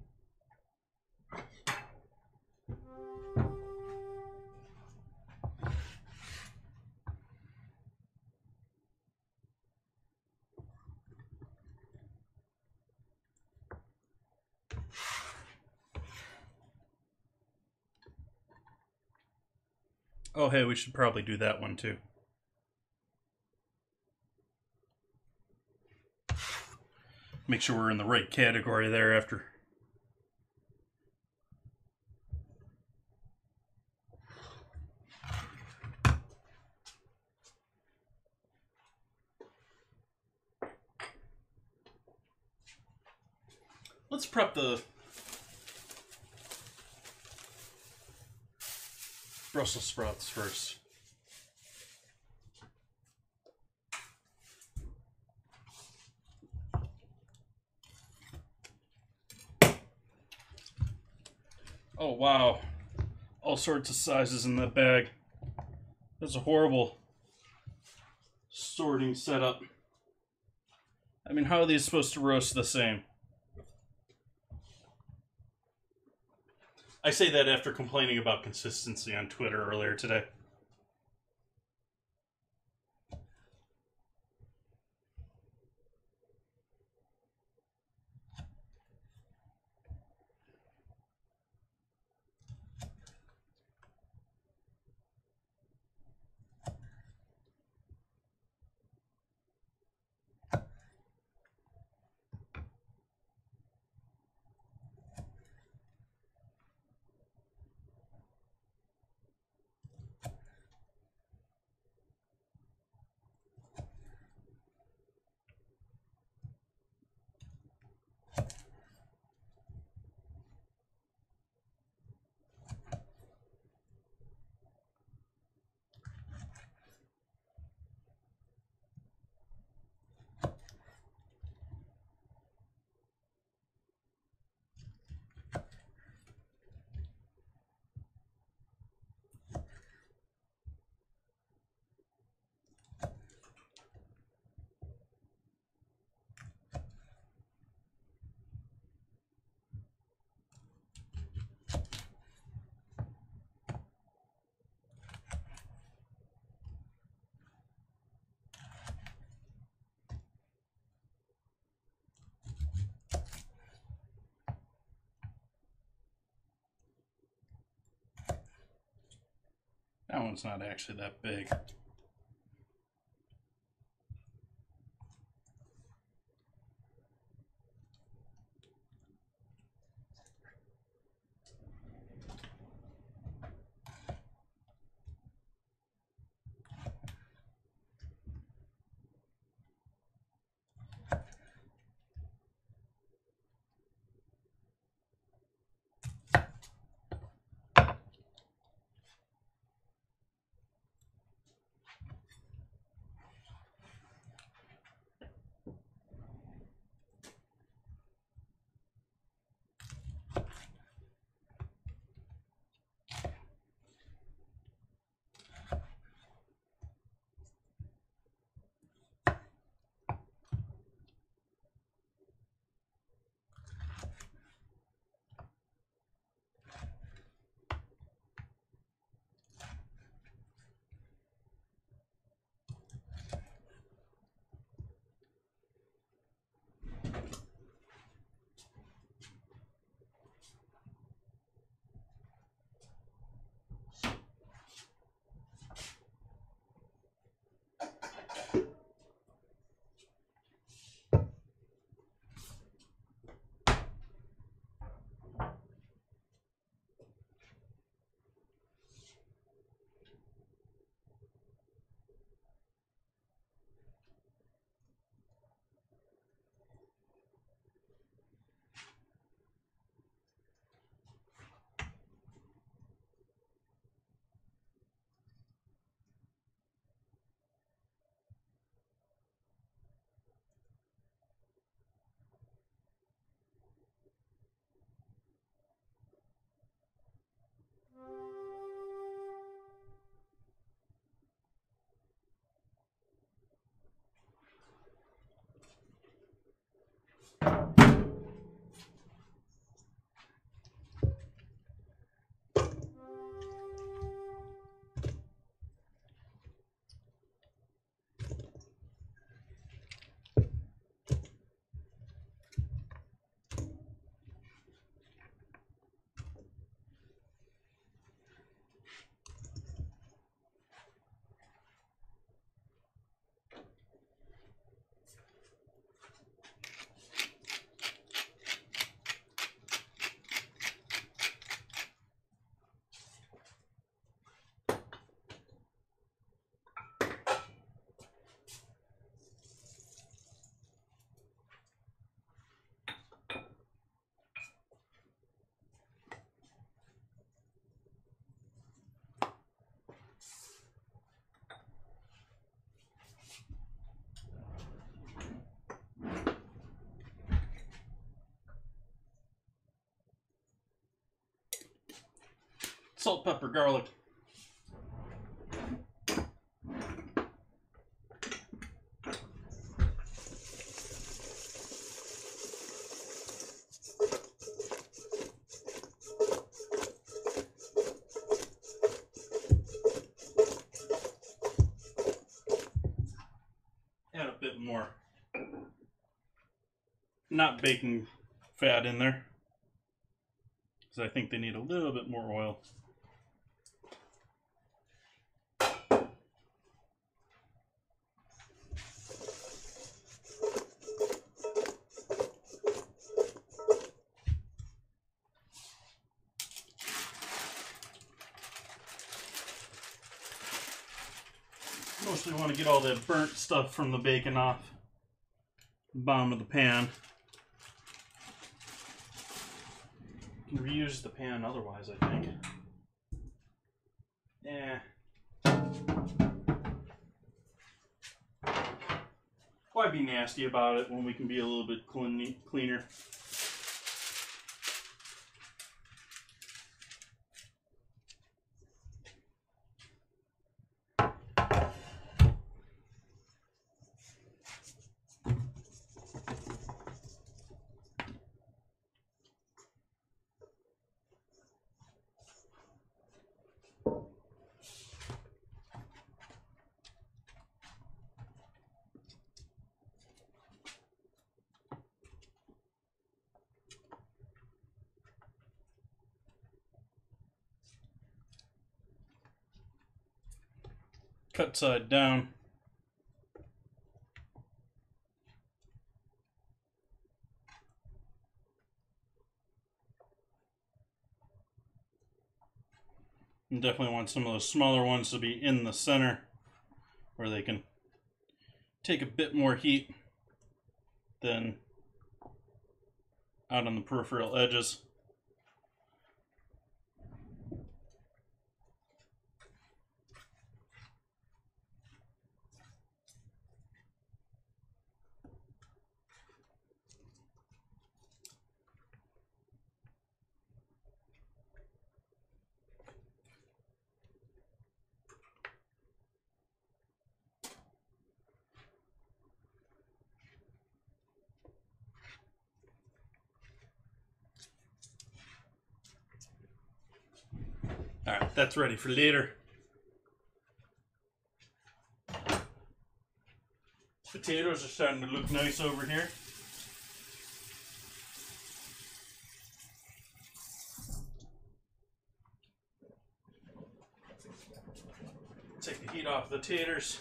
Oh, hey, we should probably do that one too. Make sure we're in the right category there after. let's prep the Brussels sprouts first. Oh wow, all sorts of sizes in that bag. That's a horrible sorting setup. I mean, how are these supposed to roast the same? I say that after complaining about consistency on Twitter earlier today. That one's not actually that big. Salt, pepper, garlic. Add a bit more, not baking fat in there, because I think they need a little bit more oil. Mostly want to get all that burnt stuff from the bacon off the bottom of the pan. You can reuse the pan otherwise, I think. Yeah. Why be nasty about it when we can be a little bit cleaner? Cut side down. And definitely want some of those smaller ones to be in the center where they can take a bit more heat than out on the peripheral edges. Alright, that's ready for later. Potatoes are starting to look nice over here. Take the heat off the taters.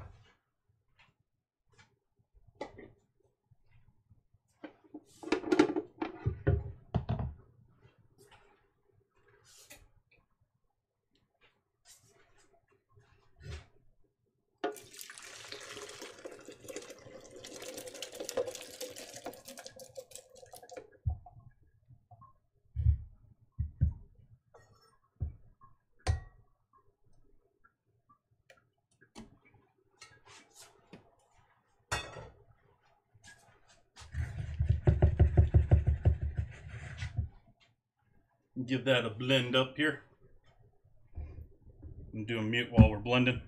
Give that a blend up here. And do a mute while we're blending.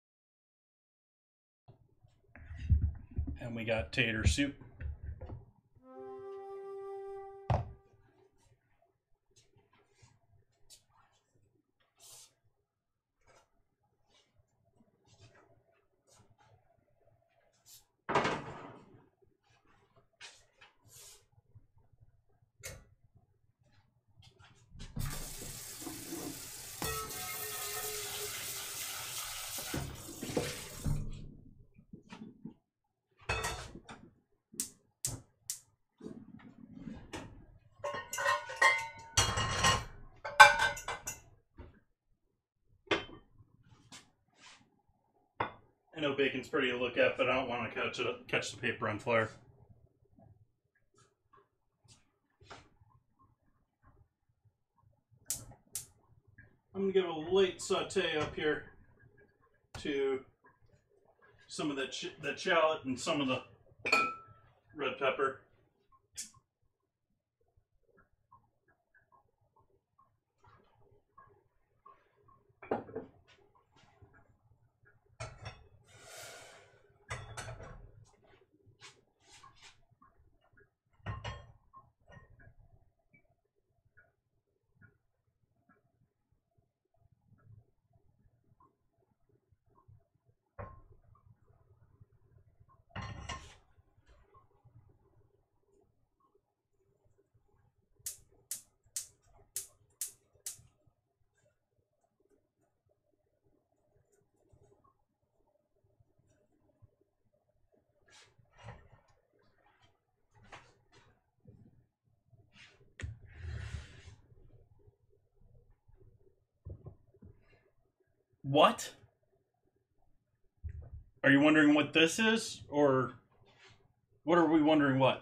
And we got tater soup. I know bacon's pretty to look at, but I don't want to catch the paper on fire. I'm going to give a light saute up here to some of that shallot and some of the red pepper. What? Are you wondering what this is? Or what are we wondering what?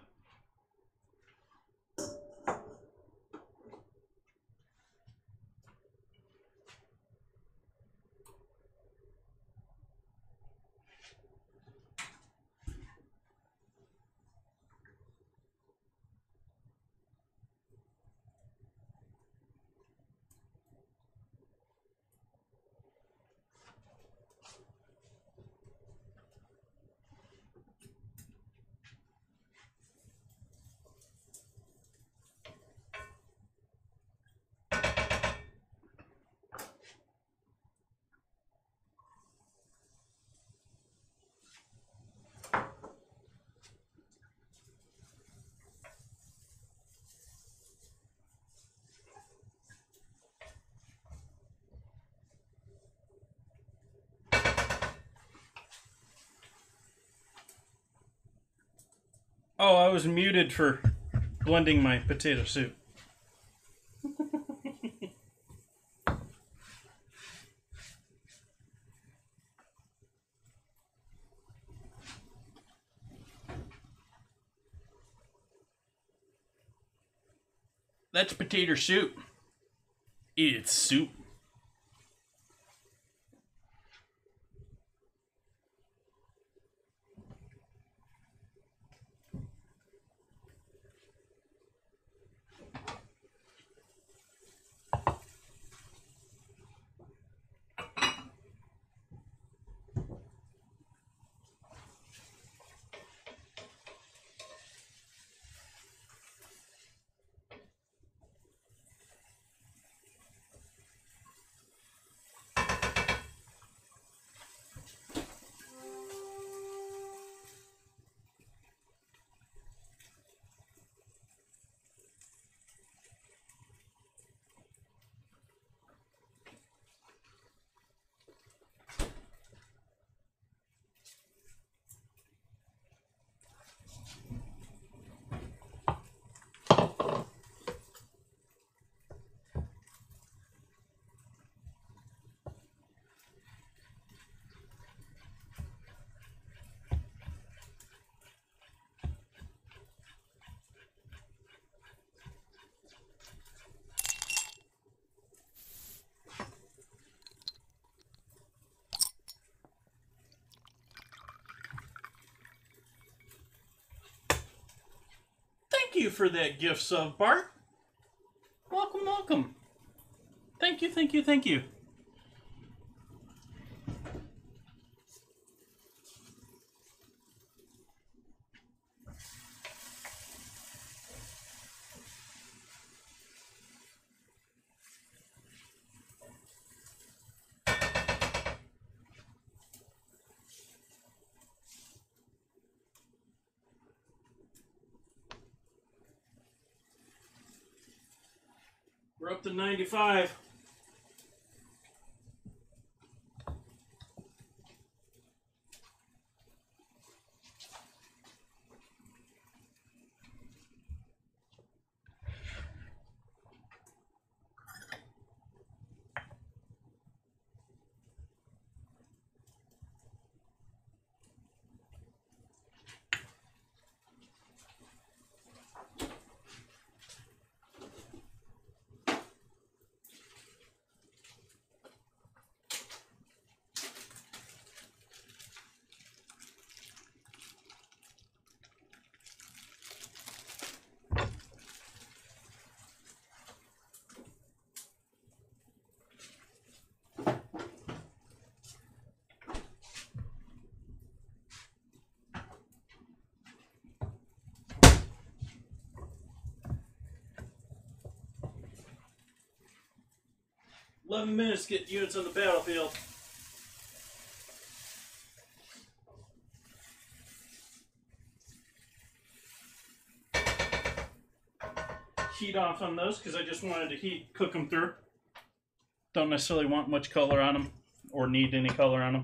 Oh, I was muted for blending my potato soup. That's potato soup. It's soup. Thank you for that gift sub, Bart. Welcome, welcome. Thank you, thank you, thank you. We're up to 95. 11 minutes to get units on the battlefield. Heat off on those because I just wanted to cook them through. Don't necessarily want much color on them or need any color on them.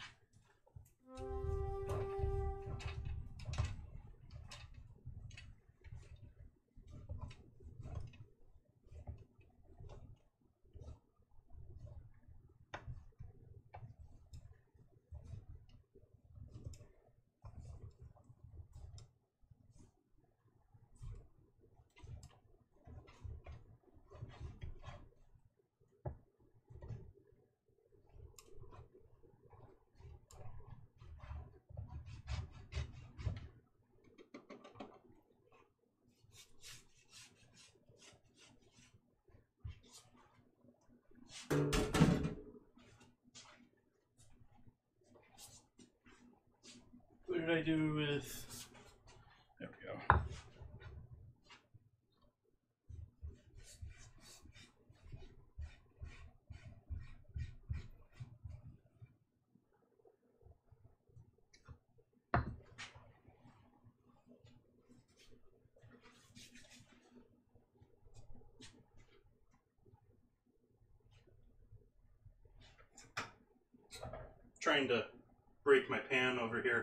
What did I do with... There we go. Trying to break my pan over here.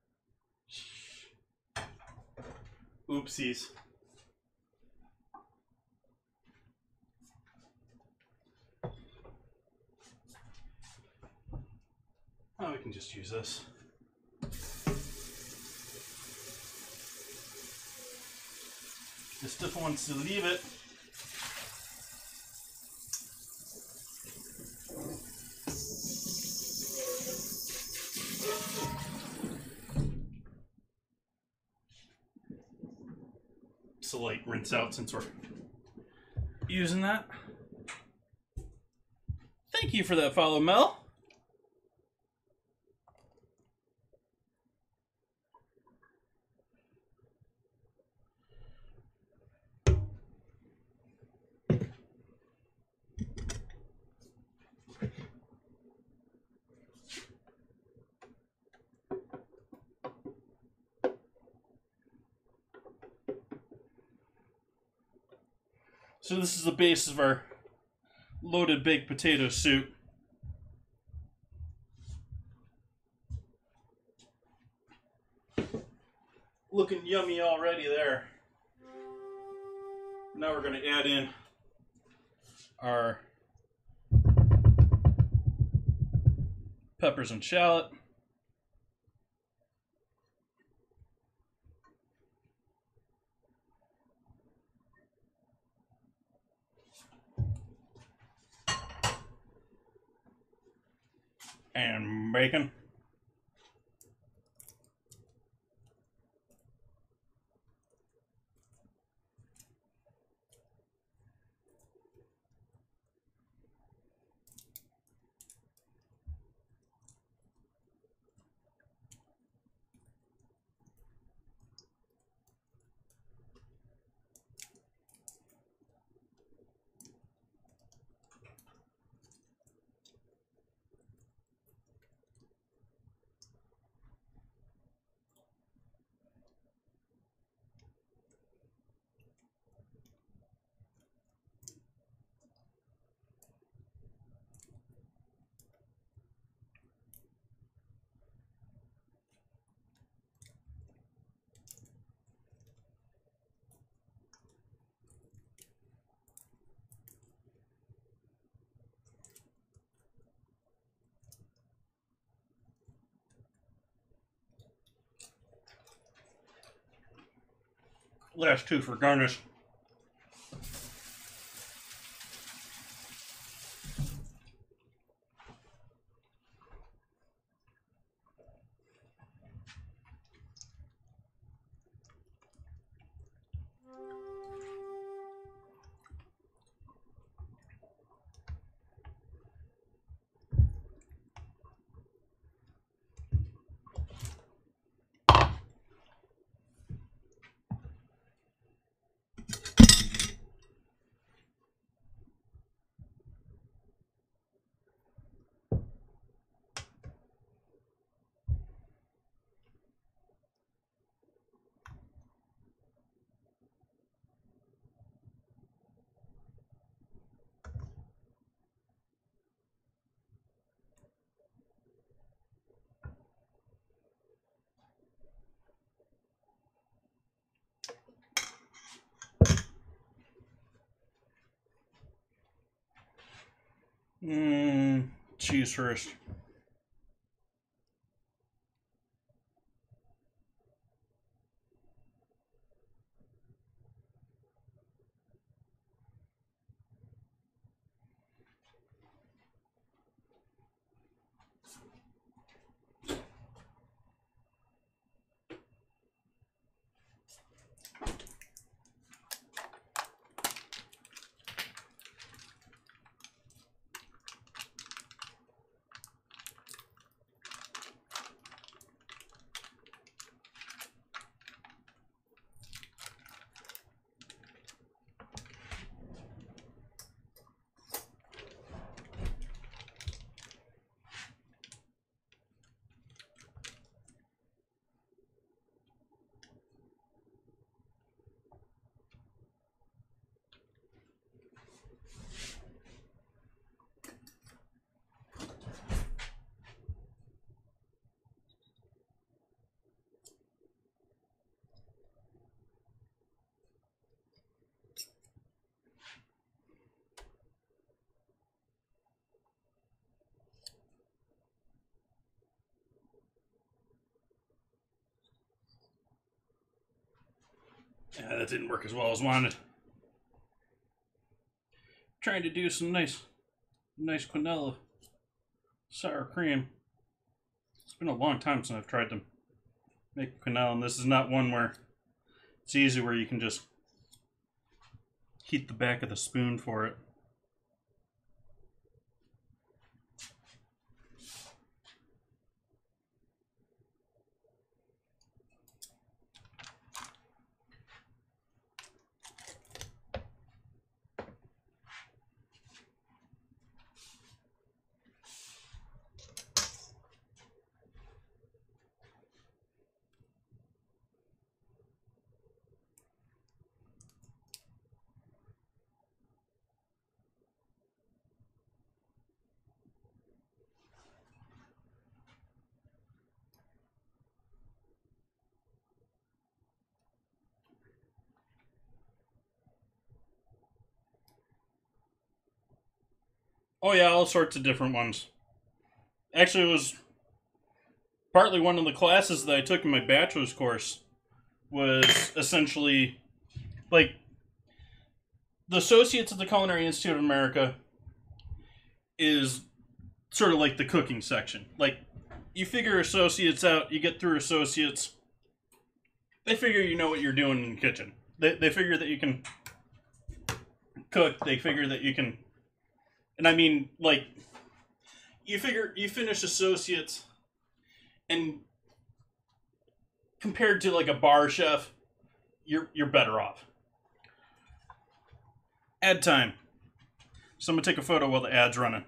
Oopsies. Oh, we can just use this. This stuff wants to leave it. So like rinse out since we're using that. Thank you for that follow, Mel. So this is the base of our loaded baked potato soup. Looking yummy already there. Now we're going to add in our peppers and shallot. And bacon. Last two for garnish. Cheese first. Yeah, that didn't work as well as wanted. Trying to do some nice quinoa sour cream. It's been a long time since I've tried to make quinoa, and this is not one where it's easy, where you can just heat the back of the spoon for it. Oh yeah, all sorts of different ones. Actually, it was partly one of the classes that I took in my bachelor's course was essentially like the Associates of the Culinary Institute of America is sort of like the cooking section. Like, you figure associates out, you get through associates, they figure you know what you're doing in the kitchen. They figure that you can cook, they figure that you can, and I mean, like, you finish associates, and compared to like a bar chef, you're better off. Ad time. So I'm gonna take a photo while the ad's running.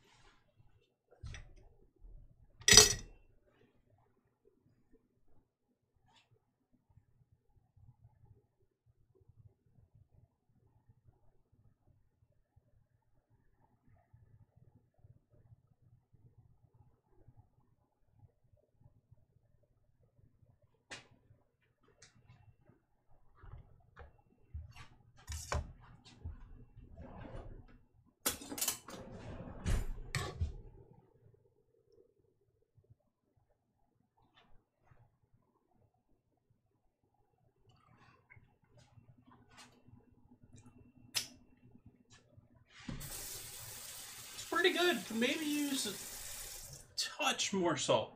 Pretty good. Maybe use a touch more salt.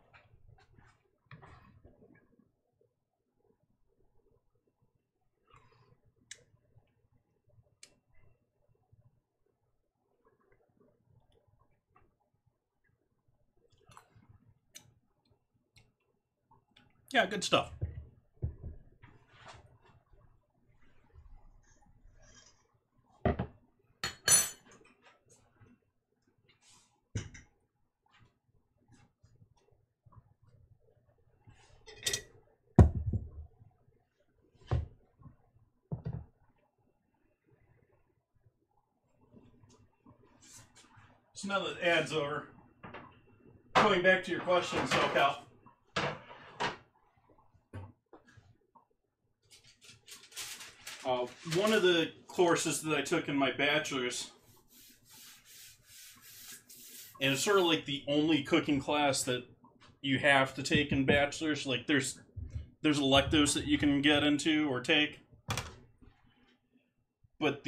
Yeah, good stuff. So now that the ad's over, going back to your question, SoCal. One of the courses that I took in my bachelor's and it's sort of like the only cooking class that you have to take in bachelor's. Like there's electives that you can get into or take, but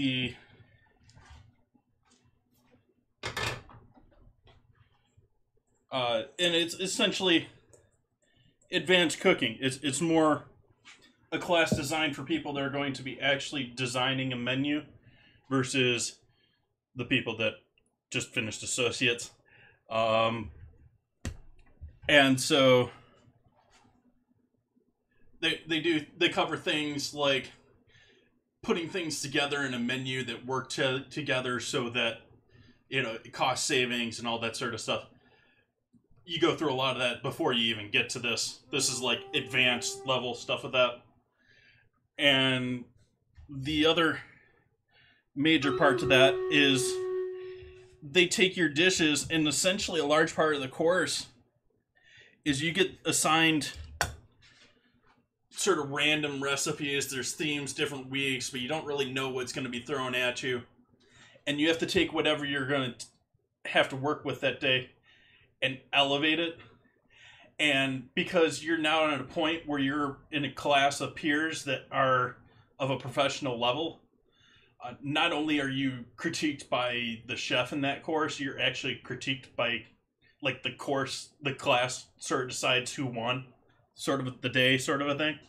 and it's essentially advanced cooking. It's more a class designed for people that are going to be actually designing a menu versus the people that just finished associates. And so they cover things like putting things together in a menu that work together so that cost savings and all that sort of stuff. You go through a lot of that before you even get to this. This is like advanced level stuff with that. And the other major part to that is they take your dishes, and essentially a large part of the course is you get assigned sort of random recipes. There's themes different weeks, but you don't really know what's going to be thrown at you. And you have to take whatever you're going to have to work with that day and elevate it. And because you're now at a point where you're in a class of peers that are of a professional level, not only are you critiqued by the chef in that course, you're actually critiqued by like the class sort of decides who won sort of the day sort of a thing.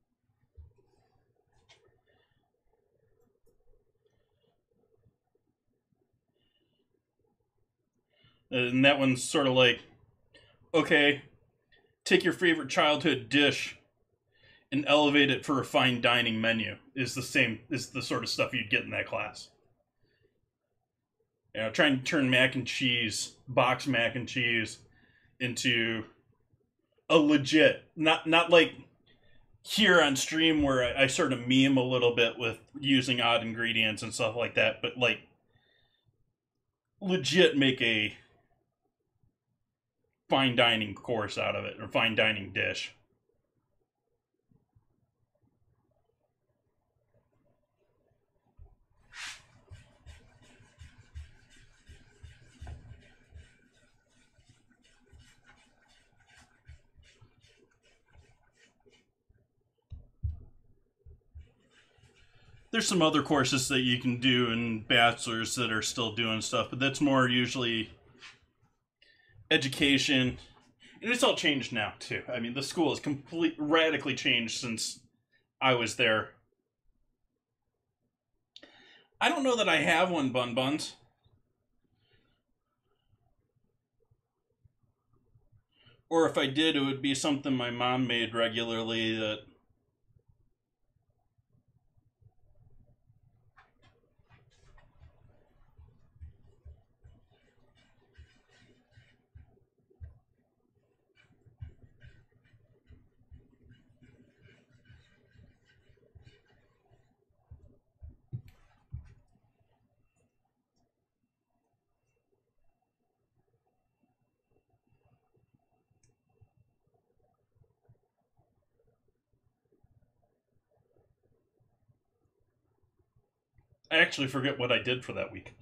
And that one's sort of like, okay, take your favorite childhood dish and elevate it for a fine dining menu is the sort of stuff you'd get in that class. Trying to turn box mac and cheese into a legit, not like here on stream where I sort of meme a little bit with using odd ingredients and stuff like that, but like legit make a fine dining course out of it, or fine dining dish. There's some other courses that you can do in bachelor's that are still doing stuff, but that's more usually education. And it's all changed now, too. I mean, the school has radically changed since I was there. I don't know that I have one, Bun Buns. Or if I did, it would be something my mom made regularly that... I actually forget what I did for that week.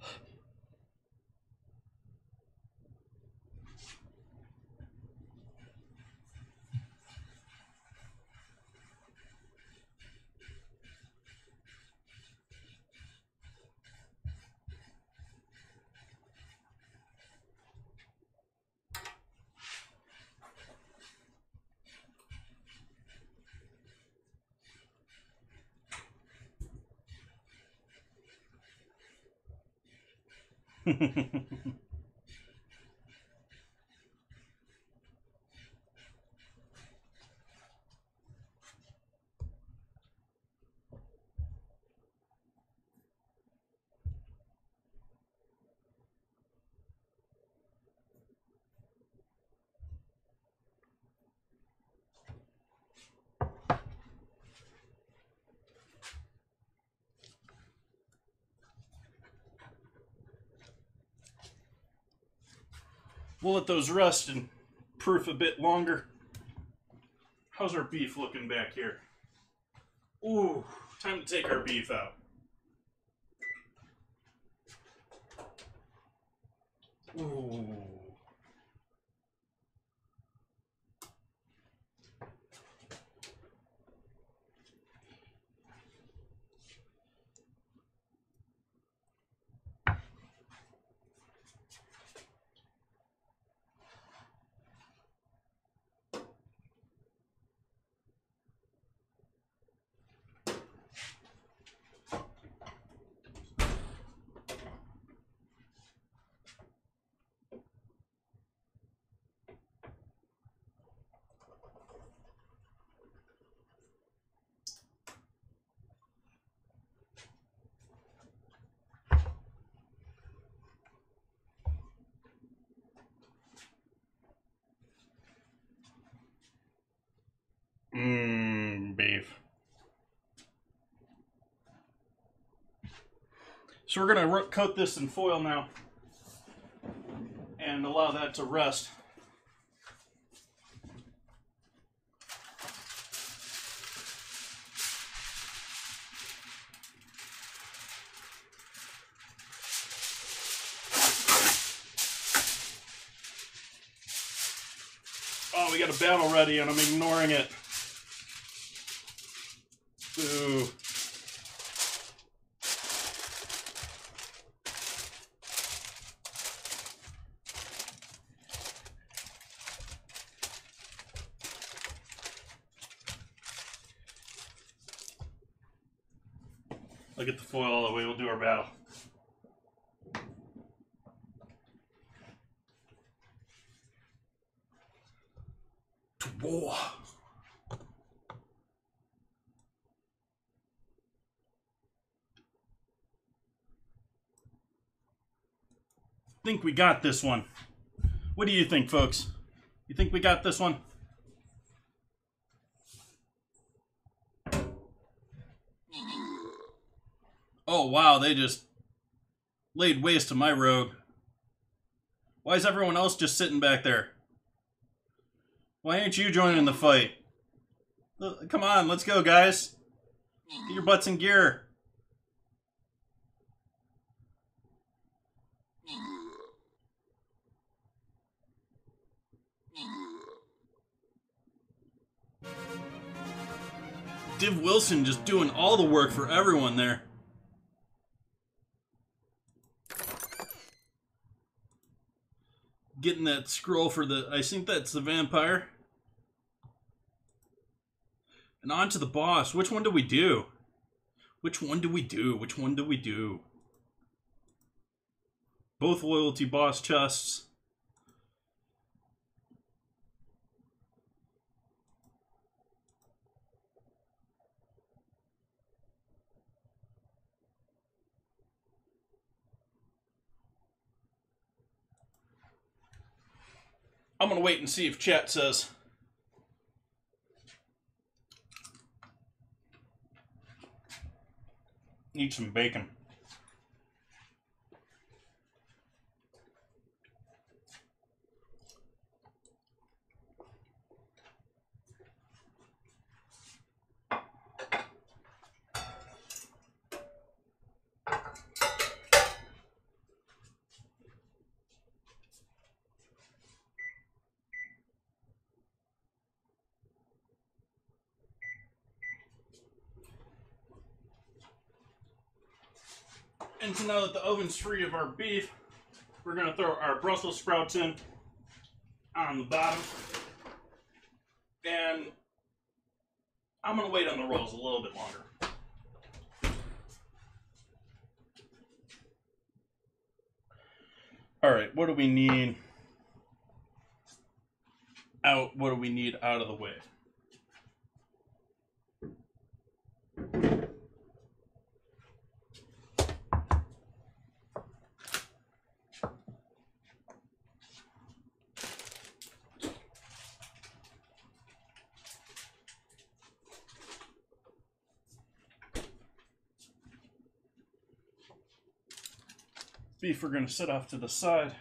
We'll let those rest and proof a bit longer. How's our beef looking back here? Ooh, time to take our beef out. Ooh. So we're going to coat this in foil now and allow that to rest. Oh, we got a battle ready and I'm ignoring it. Boo. I'll get the foil all the way, we'll do our battle. To war. Think we got this one. What do you think, folks? You think we got this one? Oh, wow, they just laid waste to my rogue. Why is everyone else just sitting back there? Why aren't you joining the fight? Come on, let's go, guys. Get your butts in gear. Div Wilson just doing all the work for everyone there. Getting that scroll for the, I think that's the vampire. And on to the boss. Which one do we do? Which one do we do? Which one do we do? Both loyalty boss chests. I'm going to wait and see if chat says. Need some bacon. And so now that the oven's free of our beef, we're going to throw our Brussels sprouts in on the bottom. And I'm going to wait on the rolls a little bit longer. All right, what do we need out? What do we need out of the way? Beef we're going to set off to the side.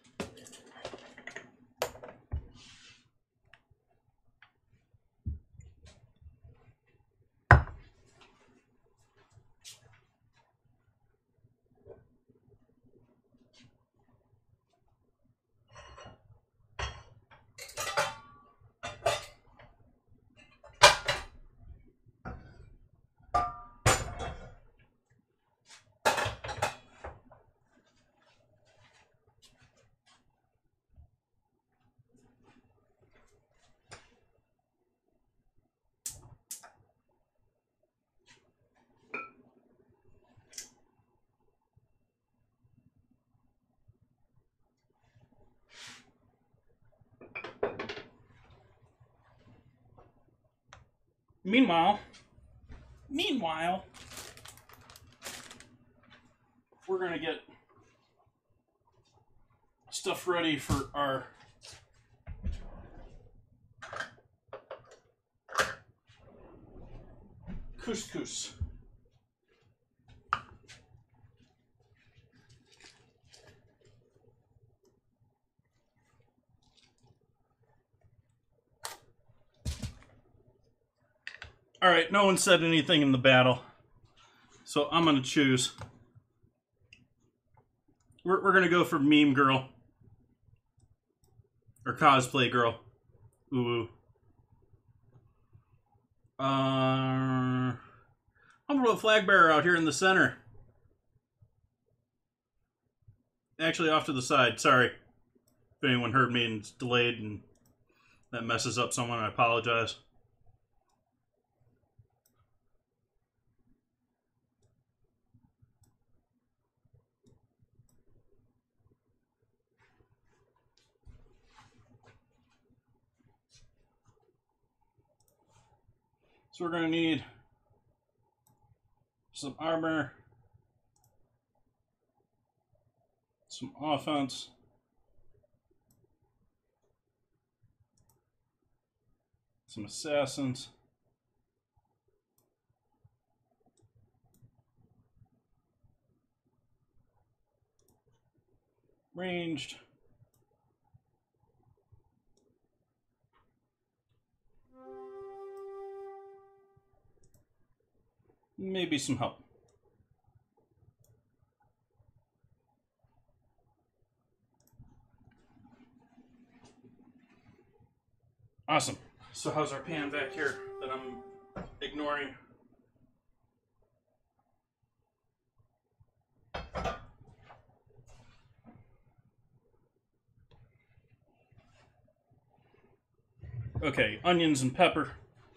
Meanwhile, we're going to get stuff ready for our couscous. Alright, no one said anything in the battle. So I'm going to choose. We're going to go for meme girl. Or cosplay girl. Ooh. I'm going to put a flag bearer out here in the center. Actually, off to the side. Sorry. If anyone heard me and it's delayed and that messes up someone, I apologize. So we're going to need some armor, some offense, some assassins, ranged, maybe some help. Awesome. So how's our pan back here that I'm ignoring? Okay, onions and pepper.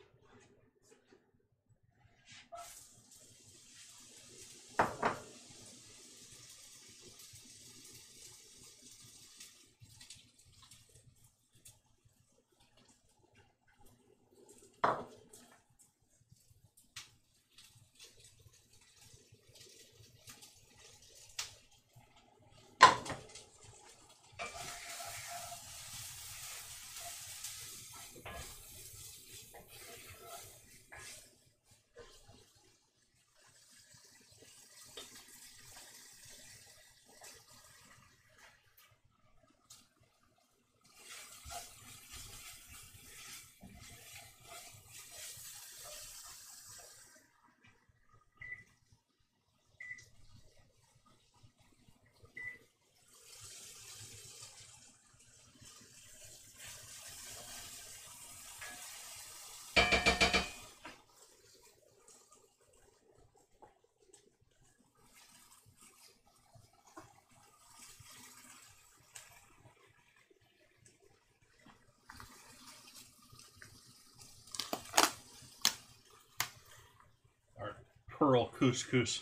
Pearl couscous.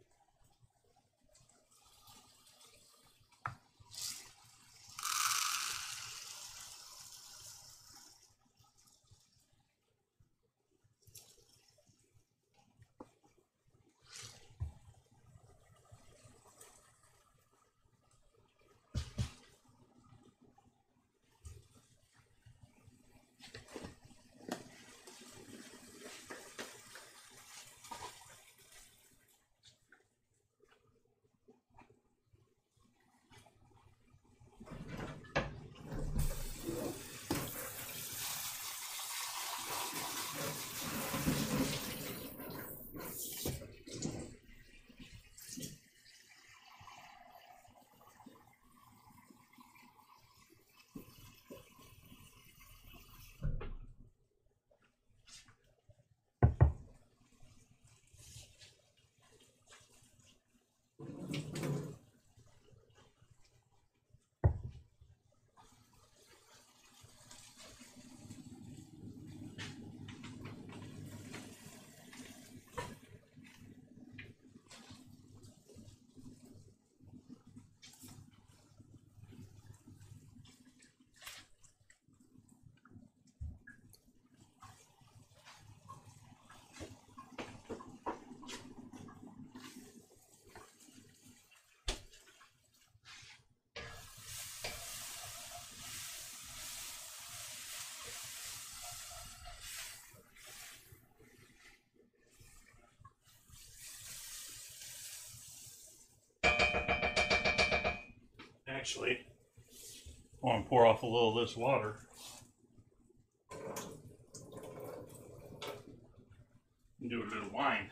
Actually, I want to pour off a little of this water. Do a little wine.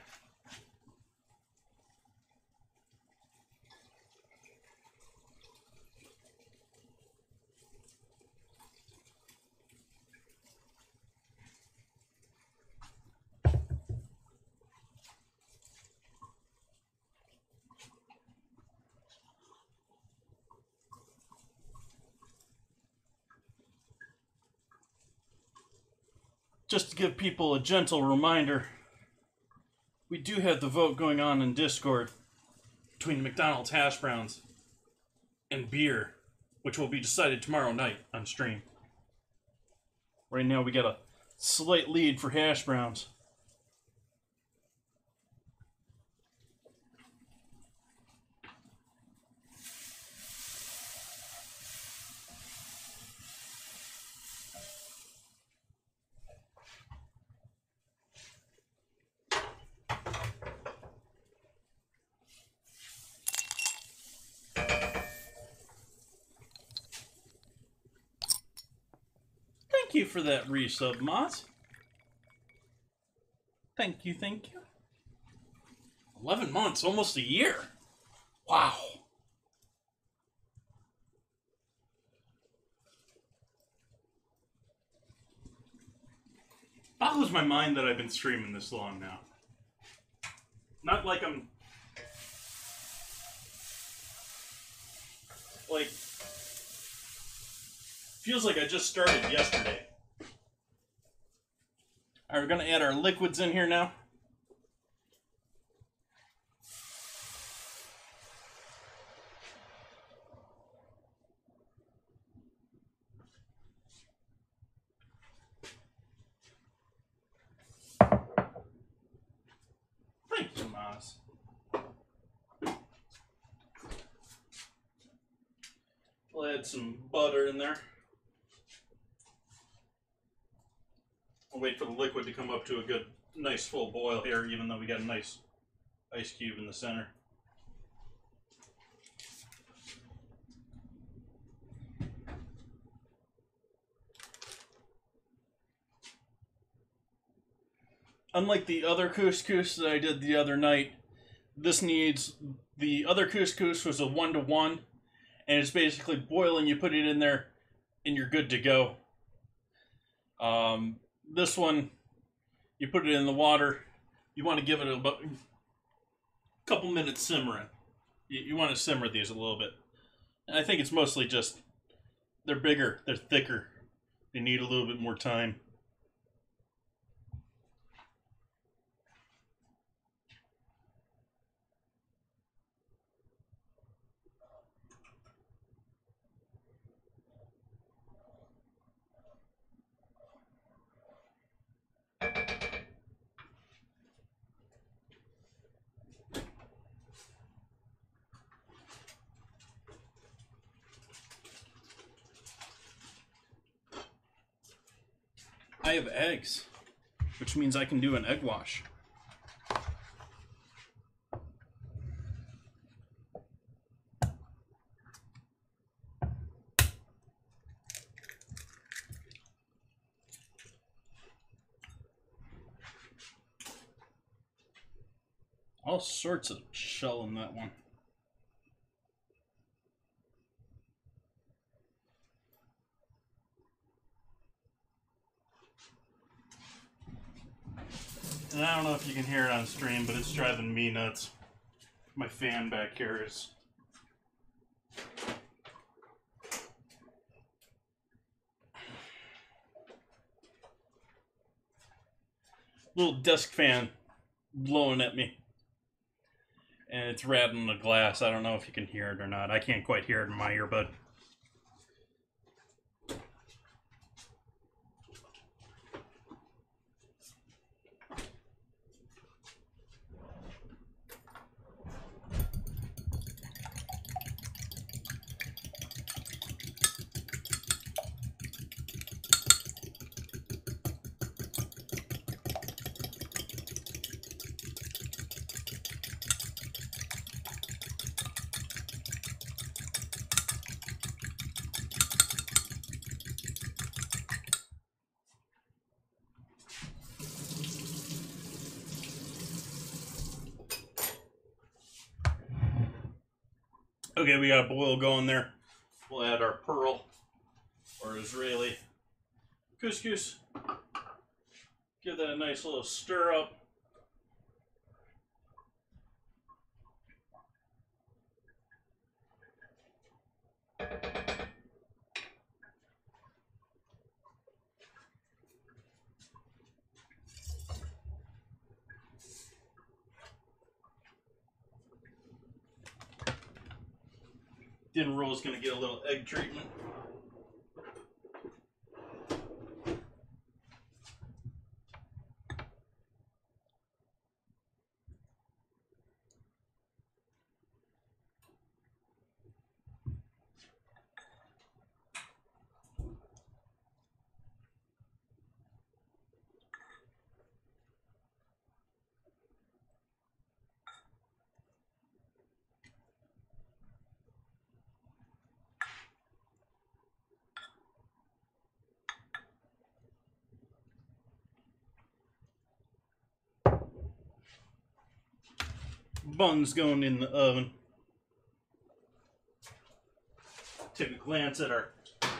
Just to give people a gentle reminder, we do have the vote going on in Discord between McDonald's hash browns and beer, which will be decided tomorrow night on stream. Right now we got a slight lead for hash browns. Thank you for that resub, Moz. Thank you, thank you. 11 months, almost a year. Wow. Boggles my mind that I've been streaming this long now. Not like I'm... Like... Feels like I just started yesterday. Alright, we're gonna add our liquids in here now. Thank you, Maz. We'll add some butter in there. I'll wait for the liquid to come up to a good, nice full boil here, even though we got a nice ice cube in the center. Unlike the other couscous that I did the other night, this needs, the other couscous was a 1-to-1, and it's basically boiling, you put it in there, and you're good to go. This one, you put it in the water, you want to give it a couple minutes simmering. You want to simmer these a little bit. And I think it's mostly just, they're bigger, they're thicker, they need a little bit more time. I have eggs, which means I can do an egg wash. All sorts of shell in that one. And I don't know if you can hear it on stream, but it's driving me nuts. My fan back here is... little desk fan blowing at me. And it's rattling the glass. I don't know if you can hear it or not. I can't quite hear it in my earbud. Okay, we got a boil going there. We'll add our pearl or Israeli couscous. Give that a nice little stir up. Din roll is going to get a little egg treatment. Buns going in the oven. Take a glance at our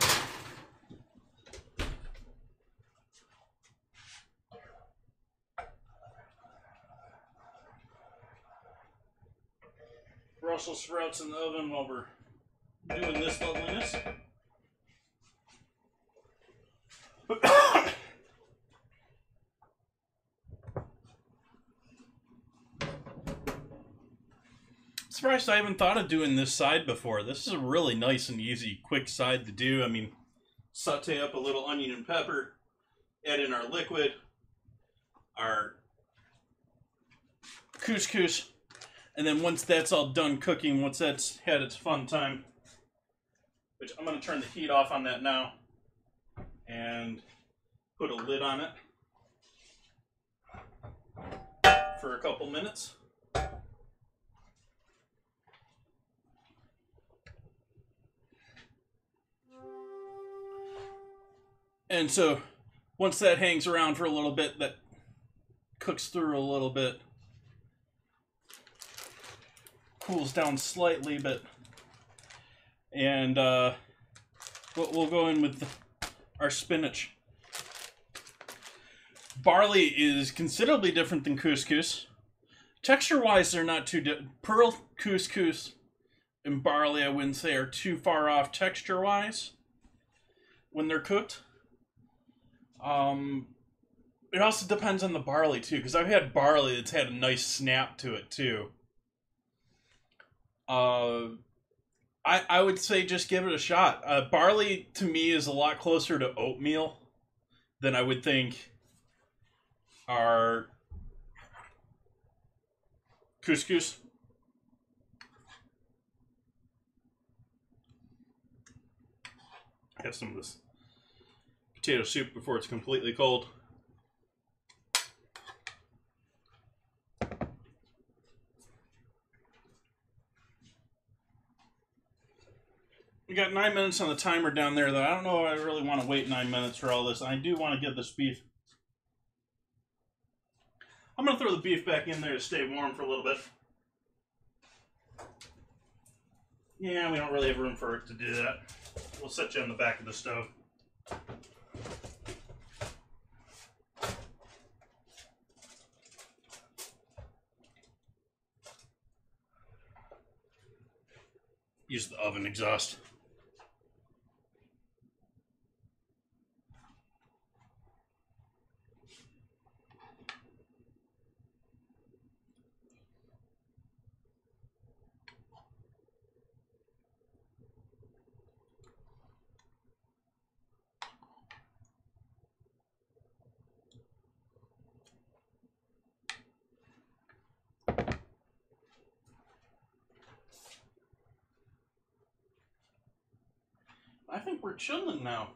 Brussels sprouts in the oven while we're doing this loveliness. Surprised I haven't thought of doing this side before. This is a really nice and easy, quick side to do. I mean, saute up a little onion and pepper, add in our liquid, our couscous, and then once that's all done cooking, once that's had its fun time, which I'm going to turn the heat off on that now and put a lid on it for a couple minutes. And so once that hangs around for a little bit, that cooks through a little bit, cools down slightly, but and we'll go in with our spinach. Barley is considerably different than couscous. Texture-wise, they're not too different. Pearl, couscous, and barley, I wouldn't say are too far off texture-wise when they're cooked. It also depends on the barley too, because I've had barley that's had a nice snap to it too. I would say just give it a shot. Barley to me is a lot closer to oatmeal than I would think our couscous. Have some of this potato soup before it's completely cold. We got 9 minutes on the timer down there, though. I don't know if I really want to wait 9 minutes for all this. I do want to get this beef. I'm going to throw the beef back in there to stay warm for a little bit. Yeah, we don't really have room for it to do that. We'll set you on the back of the stove. Use the oven exhaust. I think we're chilling now.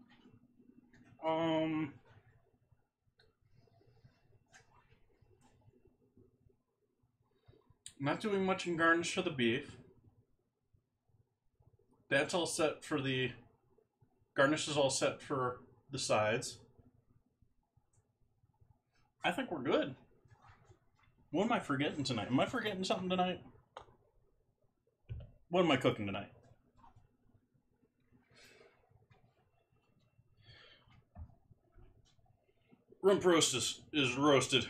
Not doing much in garnish for the beef. That's all set for the garnish is all set for the sides. I think we're good. What am I forgetting tonight? Am I forgetting something tonight? What am I cooking tonight? Rump roast is roasted.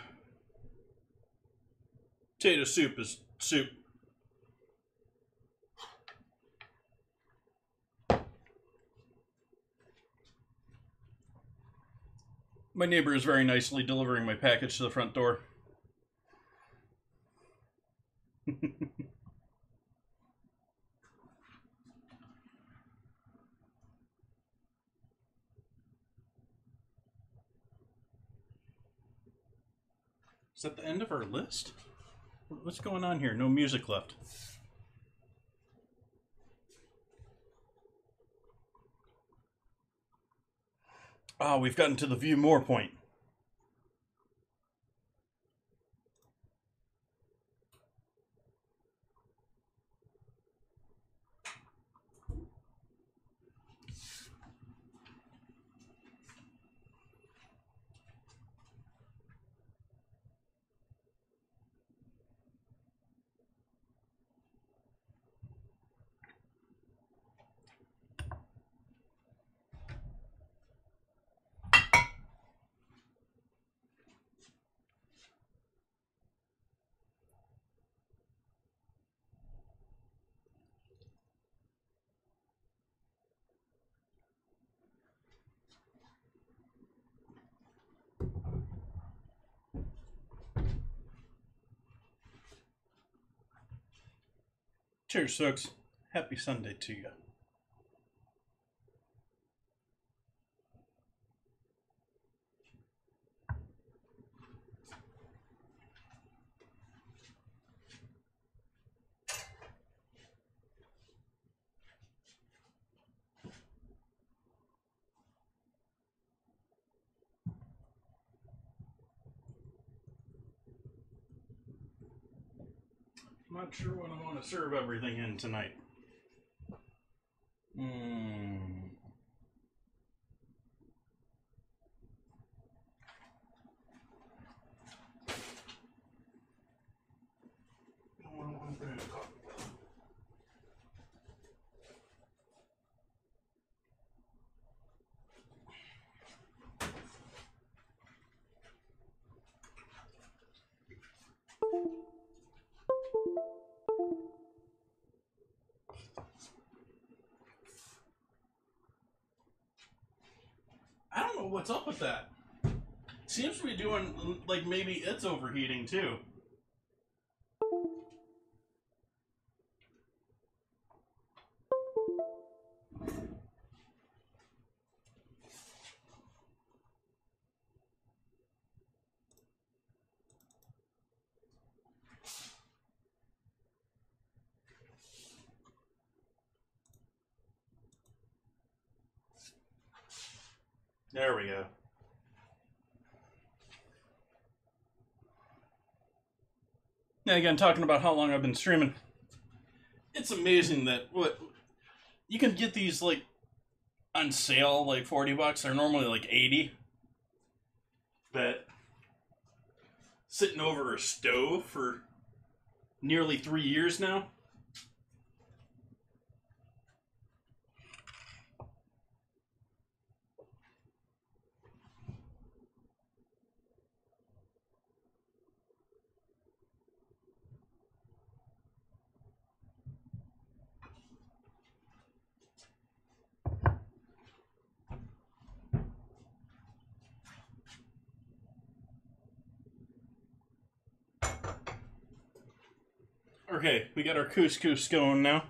Potato soup is soup. My neighbor is very nicely delivering my package to the front door. Is that the end of our list? What's going on here? No music left. Ah, we've gotten to the view more point. Cheers, folks. Happy Sunday to you. I'm not sure what I want to serve everything in tonight. I don't know what's up with that. Seems to be doing, like, maybe it's overheating too. There we go. Now again, talking about how long I've been streaming, it's amazing that what you can get these like on sale, like $40. They're normally like 80. But sitting over a stove for nearly 3 years now. Okay, we got our couscous going now.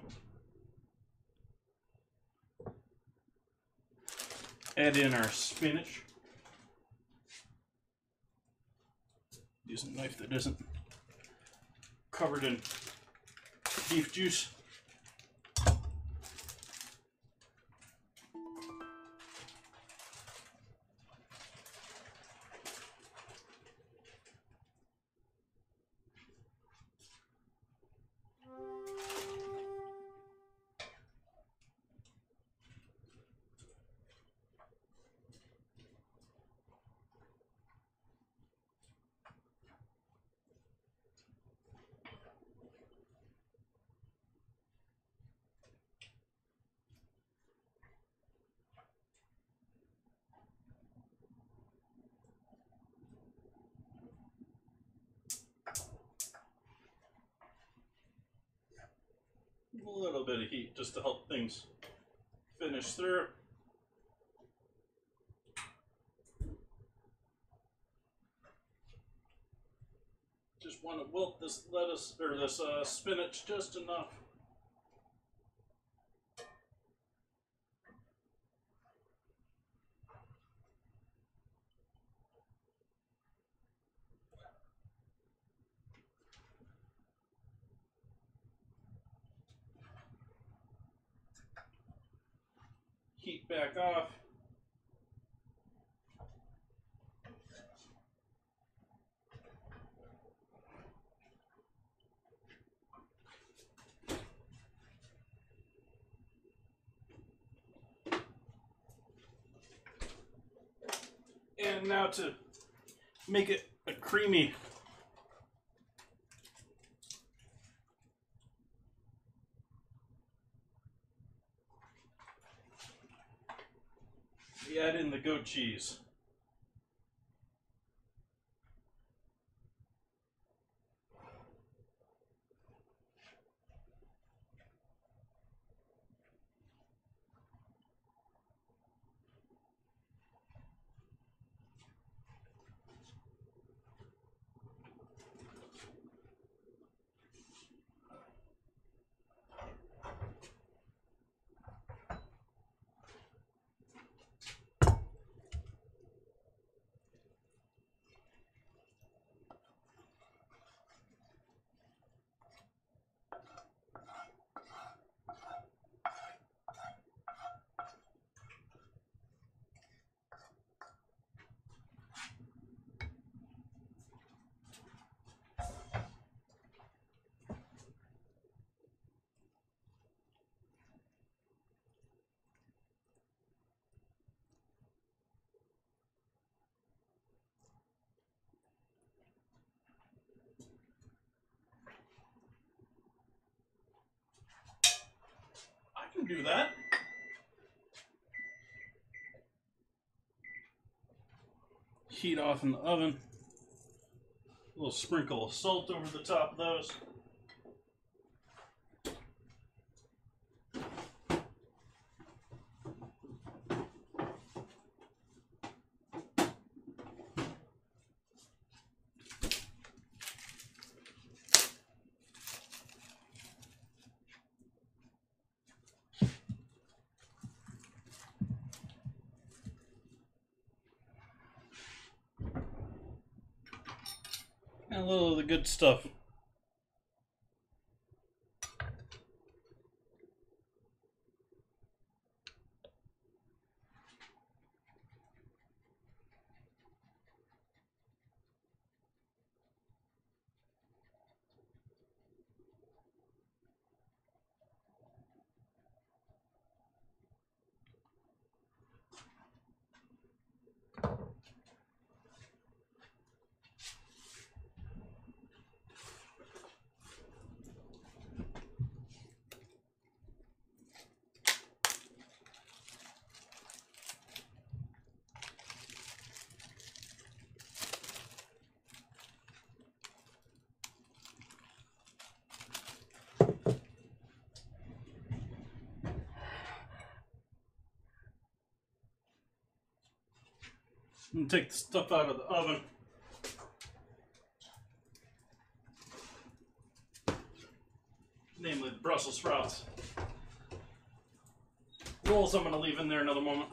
Add in our spinach. Use a knife that isn't covered in beef juice. A little bit of heat just to help things finish through. Just want to wilt this lettuce or this spinach just enough. Heat back off. And now to make it a creamy we add in the goat cheese. I can do that. Heat off in the oven. A little sprinkle of salt over the top of those. And a little of the good stuff. And take the stuff out of the oven. Namely the Brussels sprouts. Rolls I'm going to leave in there another moment.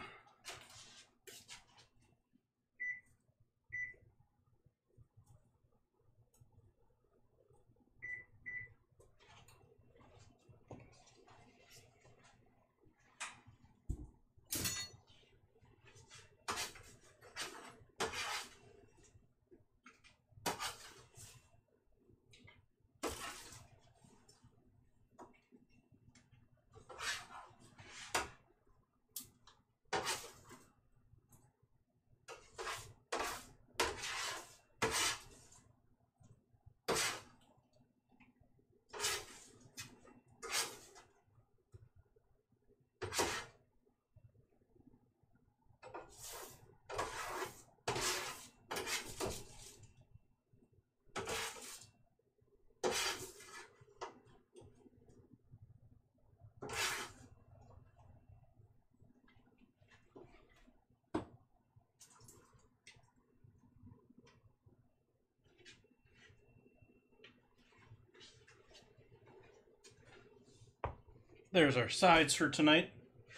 There's our sides for tonight.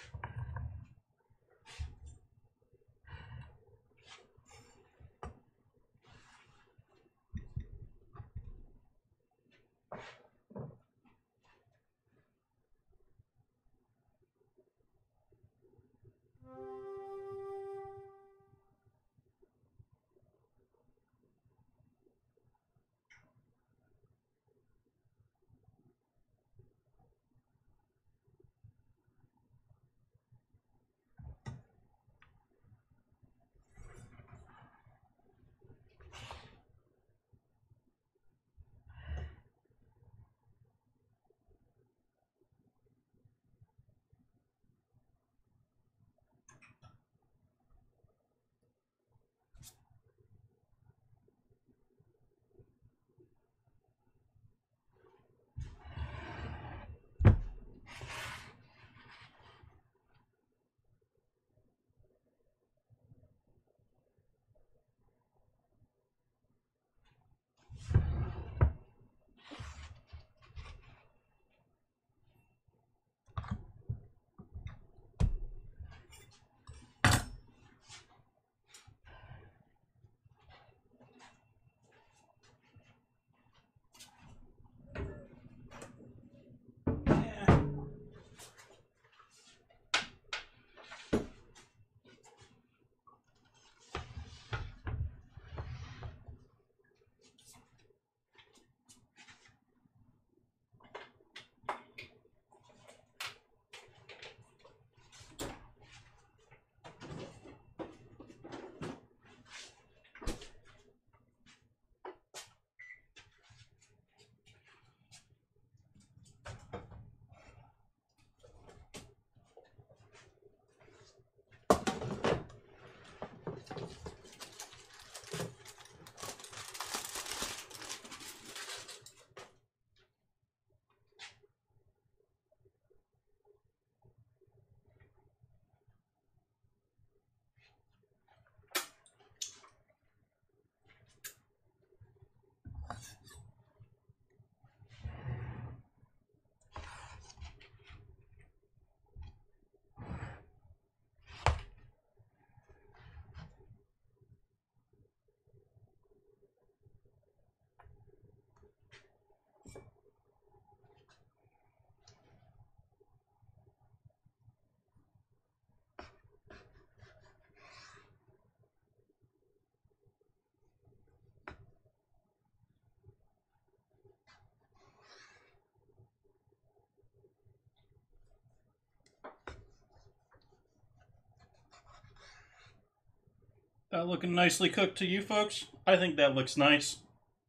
That looking nicely cooked to you folks? I think that looks nice.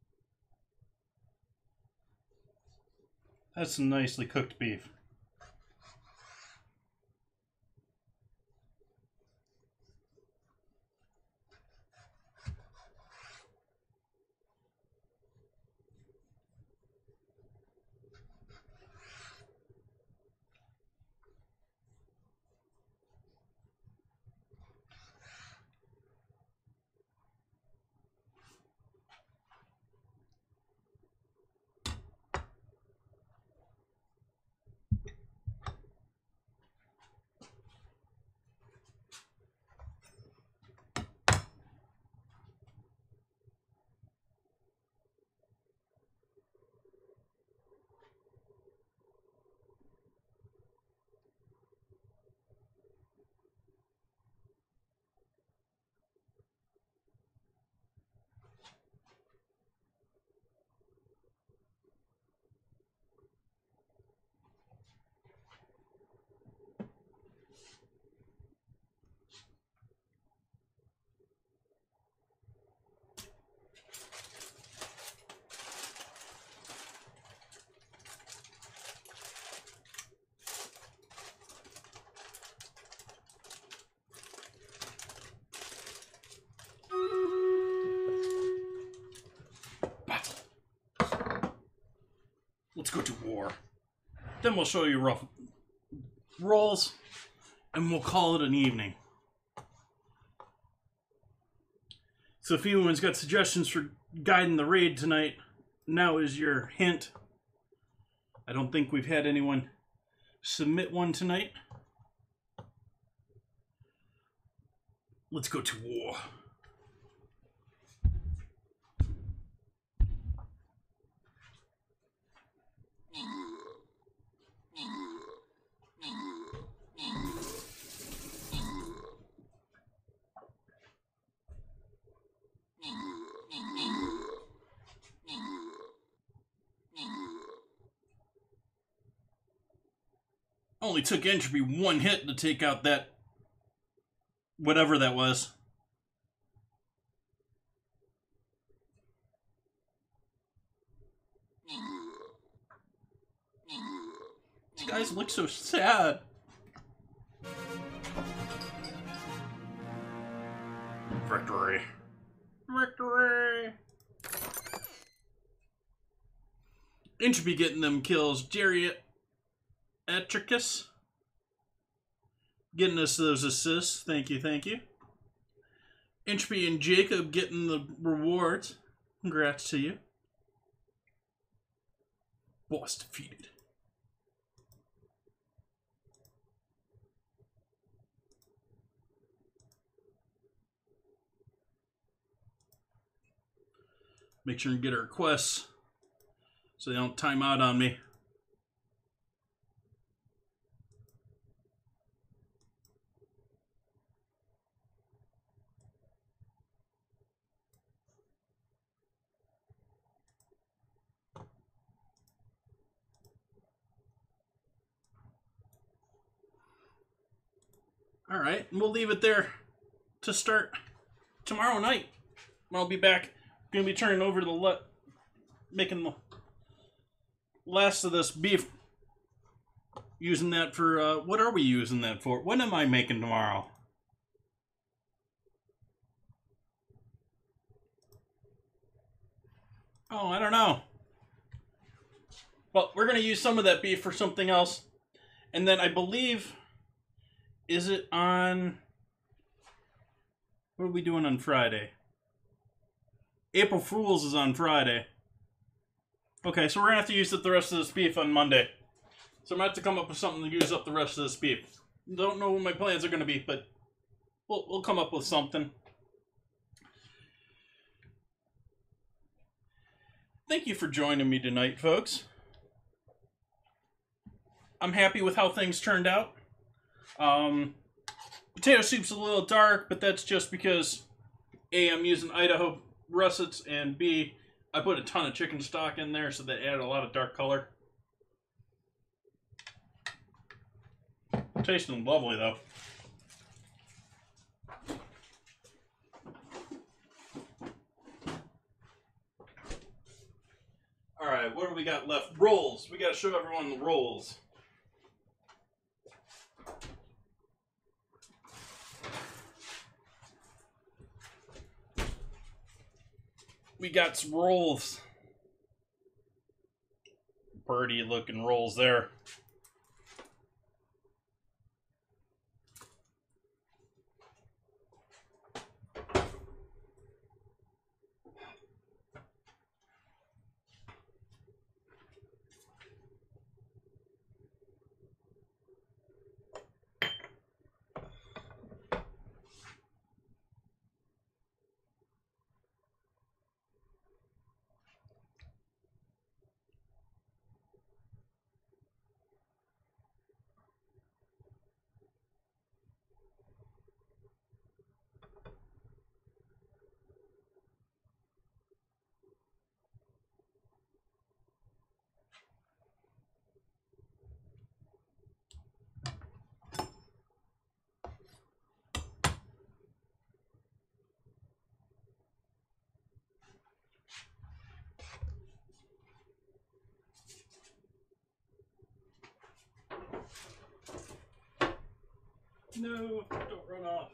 That's some nicely cooked beef. Let's go to war. Then we'll show you rough rolls, and we'll call it an evening. So if anyone's got suggestions for guiding the raid tonight, now is your hint. I don't think we've had anyone submit one tonight. Let's go to war. Only took Entropy one hit to take out that whatever that was. These guys look so sad. Victory. Victory. Entropy getting them kills. Geriatricus getting us those assists. Thank you, thank you. Entropy and Jacob getting the rewards. Congrats to you. Boss defeated. Make sure and get our requests so they don't time out on me. All right, and we'll leave it there to start tomorrow night. I'll be back. Gonna be turning over to the making the last of this beef. Using that for what are we using that for? What am I making tomorrow? Oh, I don't know. Well, we're gonna use some of that beef for something else, and then I believe, is it on? What are we doing on Friday? April Fool's is on Friday. Okay, so we're going to have to use up the rest of this beef on Monday. So I'm going to have to come up with something to use up the rest of this beef. Don't know what my plans are going to be, but we'll come up with something. Thank you for joining me tonight, folks. I'm happy with how things turned out. Potato soup's a little dark, but that's just because A, I'm using Idaho russets, and B, I put a ton of chicken stock in there, so that added a lot of dark color. Tasting lovely, though. Alright, what do we got left? Rolls. We gotta show everyone the rolls. We got some rolls. Pretty looking rolls there. No, don't run off.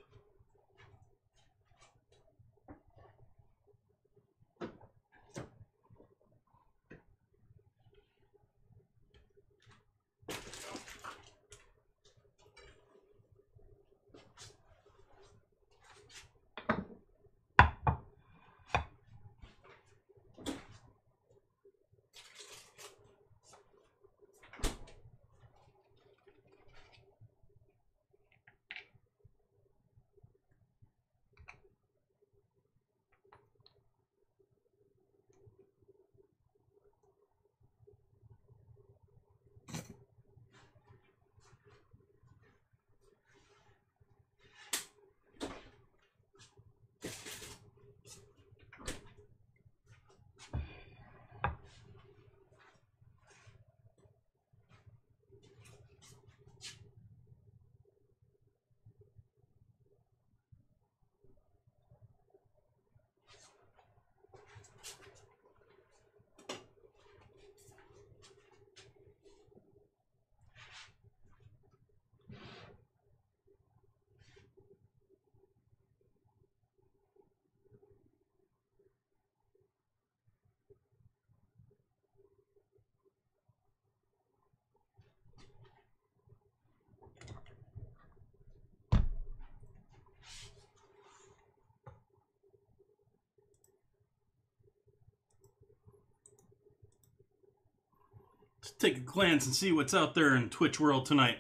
Let's take a glance and see what's out there in Twitch world tonight.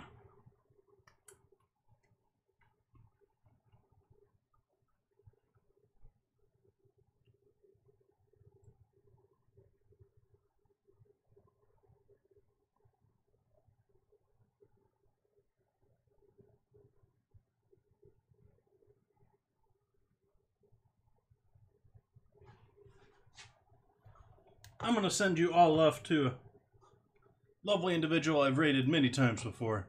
I'm going to send you all off to a lovely individual I've raided many times before.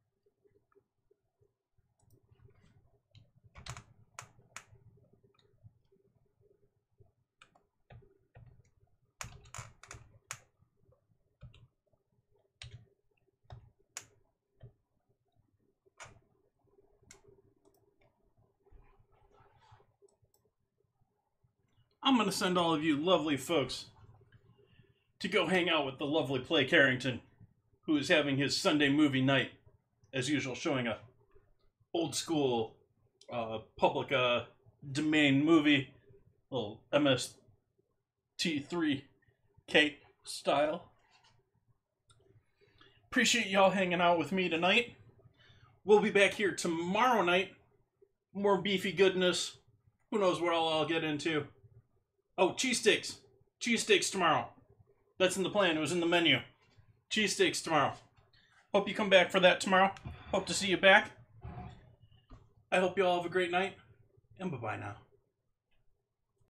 I'm going to send all of you lovely folks to go hang out with the lovely Play Carrington, who is having his Sunday movie night, as usual, showing a old school public domain movie, little MST3K style. Appreciate y'all hanging out with me tonight. We'll be back here tomorrow night. More beefy goodness. Who knows what I'll get into. Oh, cheese steaks. Cheese steaks tomorrow. That's in the plan. It was in the menu. Cheese steaks tomorrow. Hope you come back for that tomorrow. Hope to see you back. I hope you all have a great night. And bye-bye now.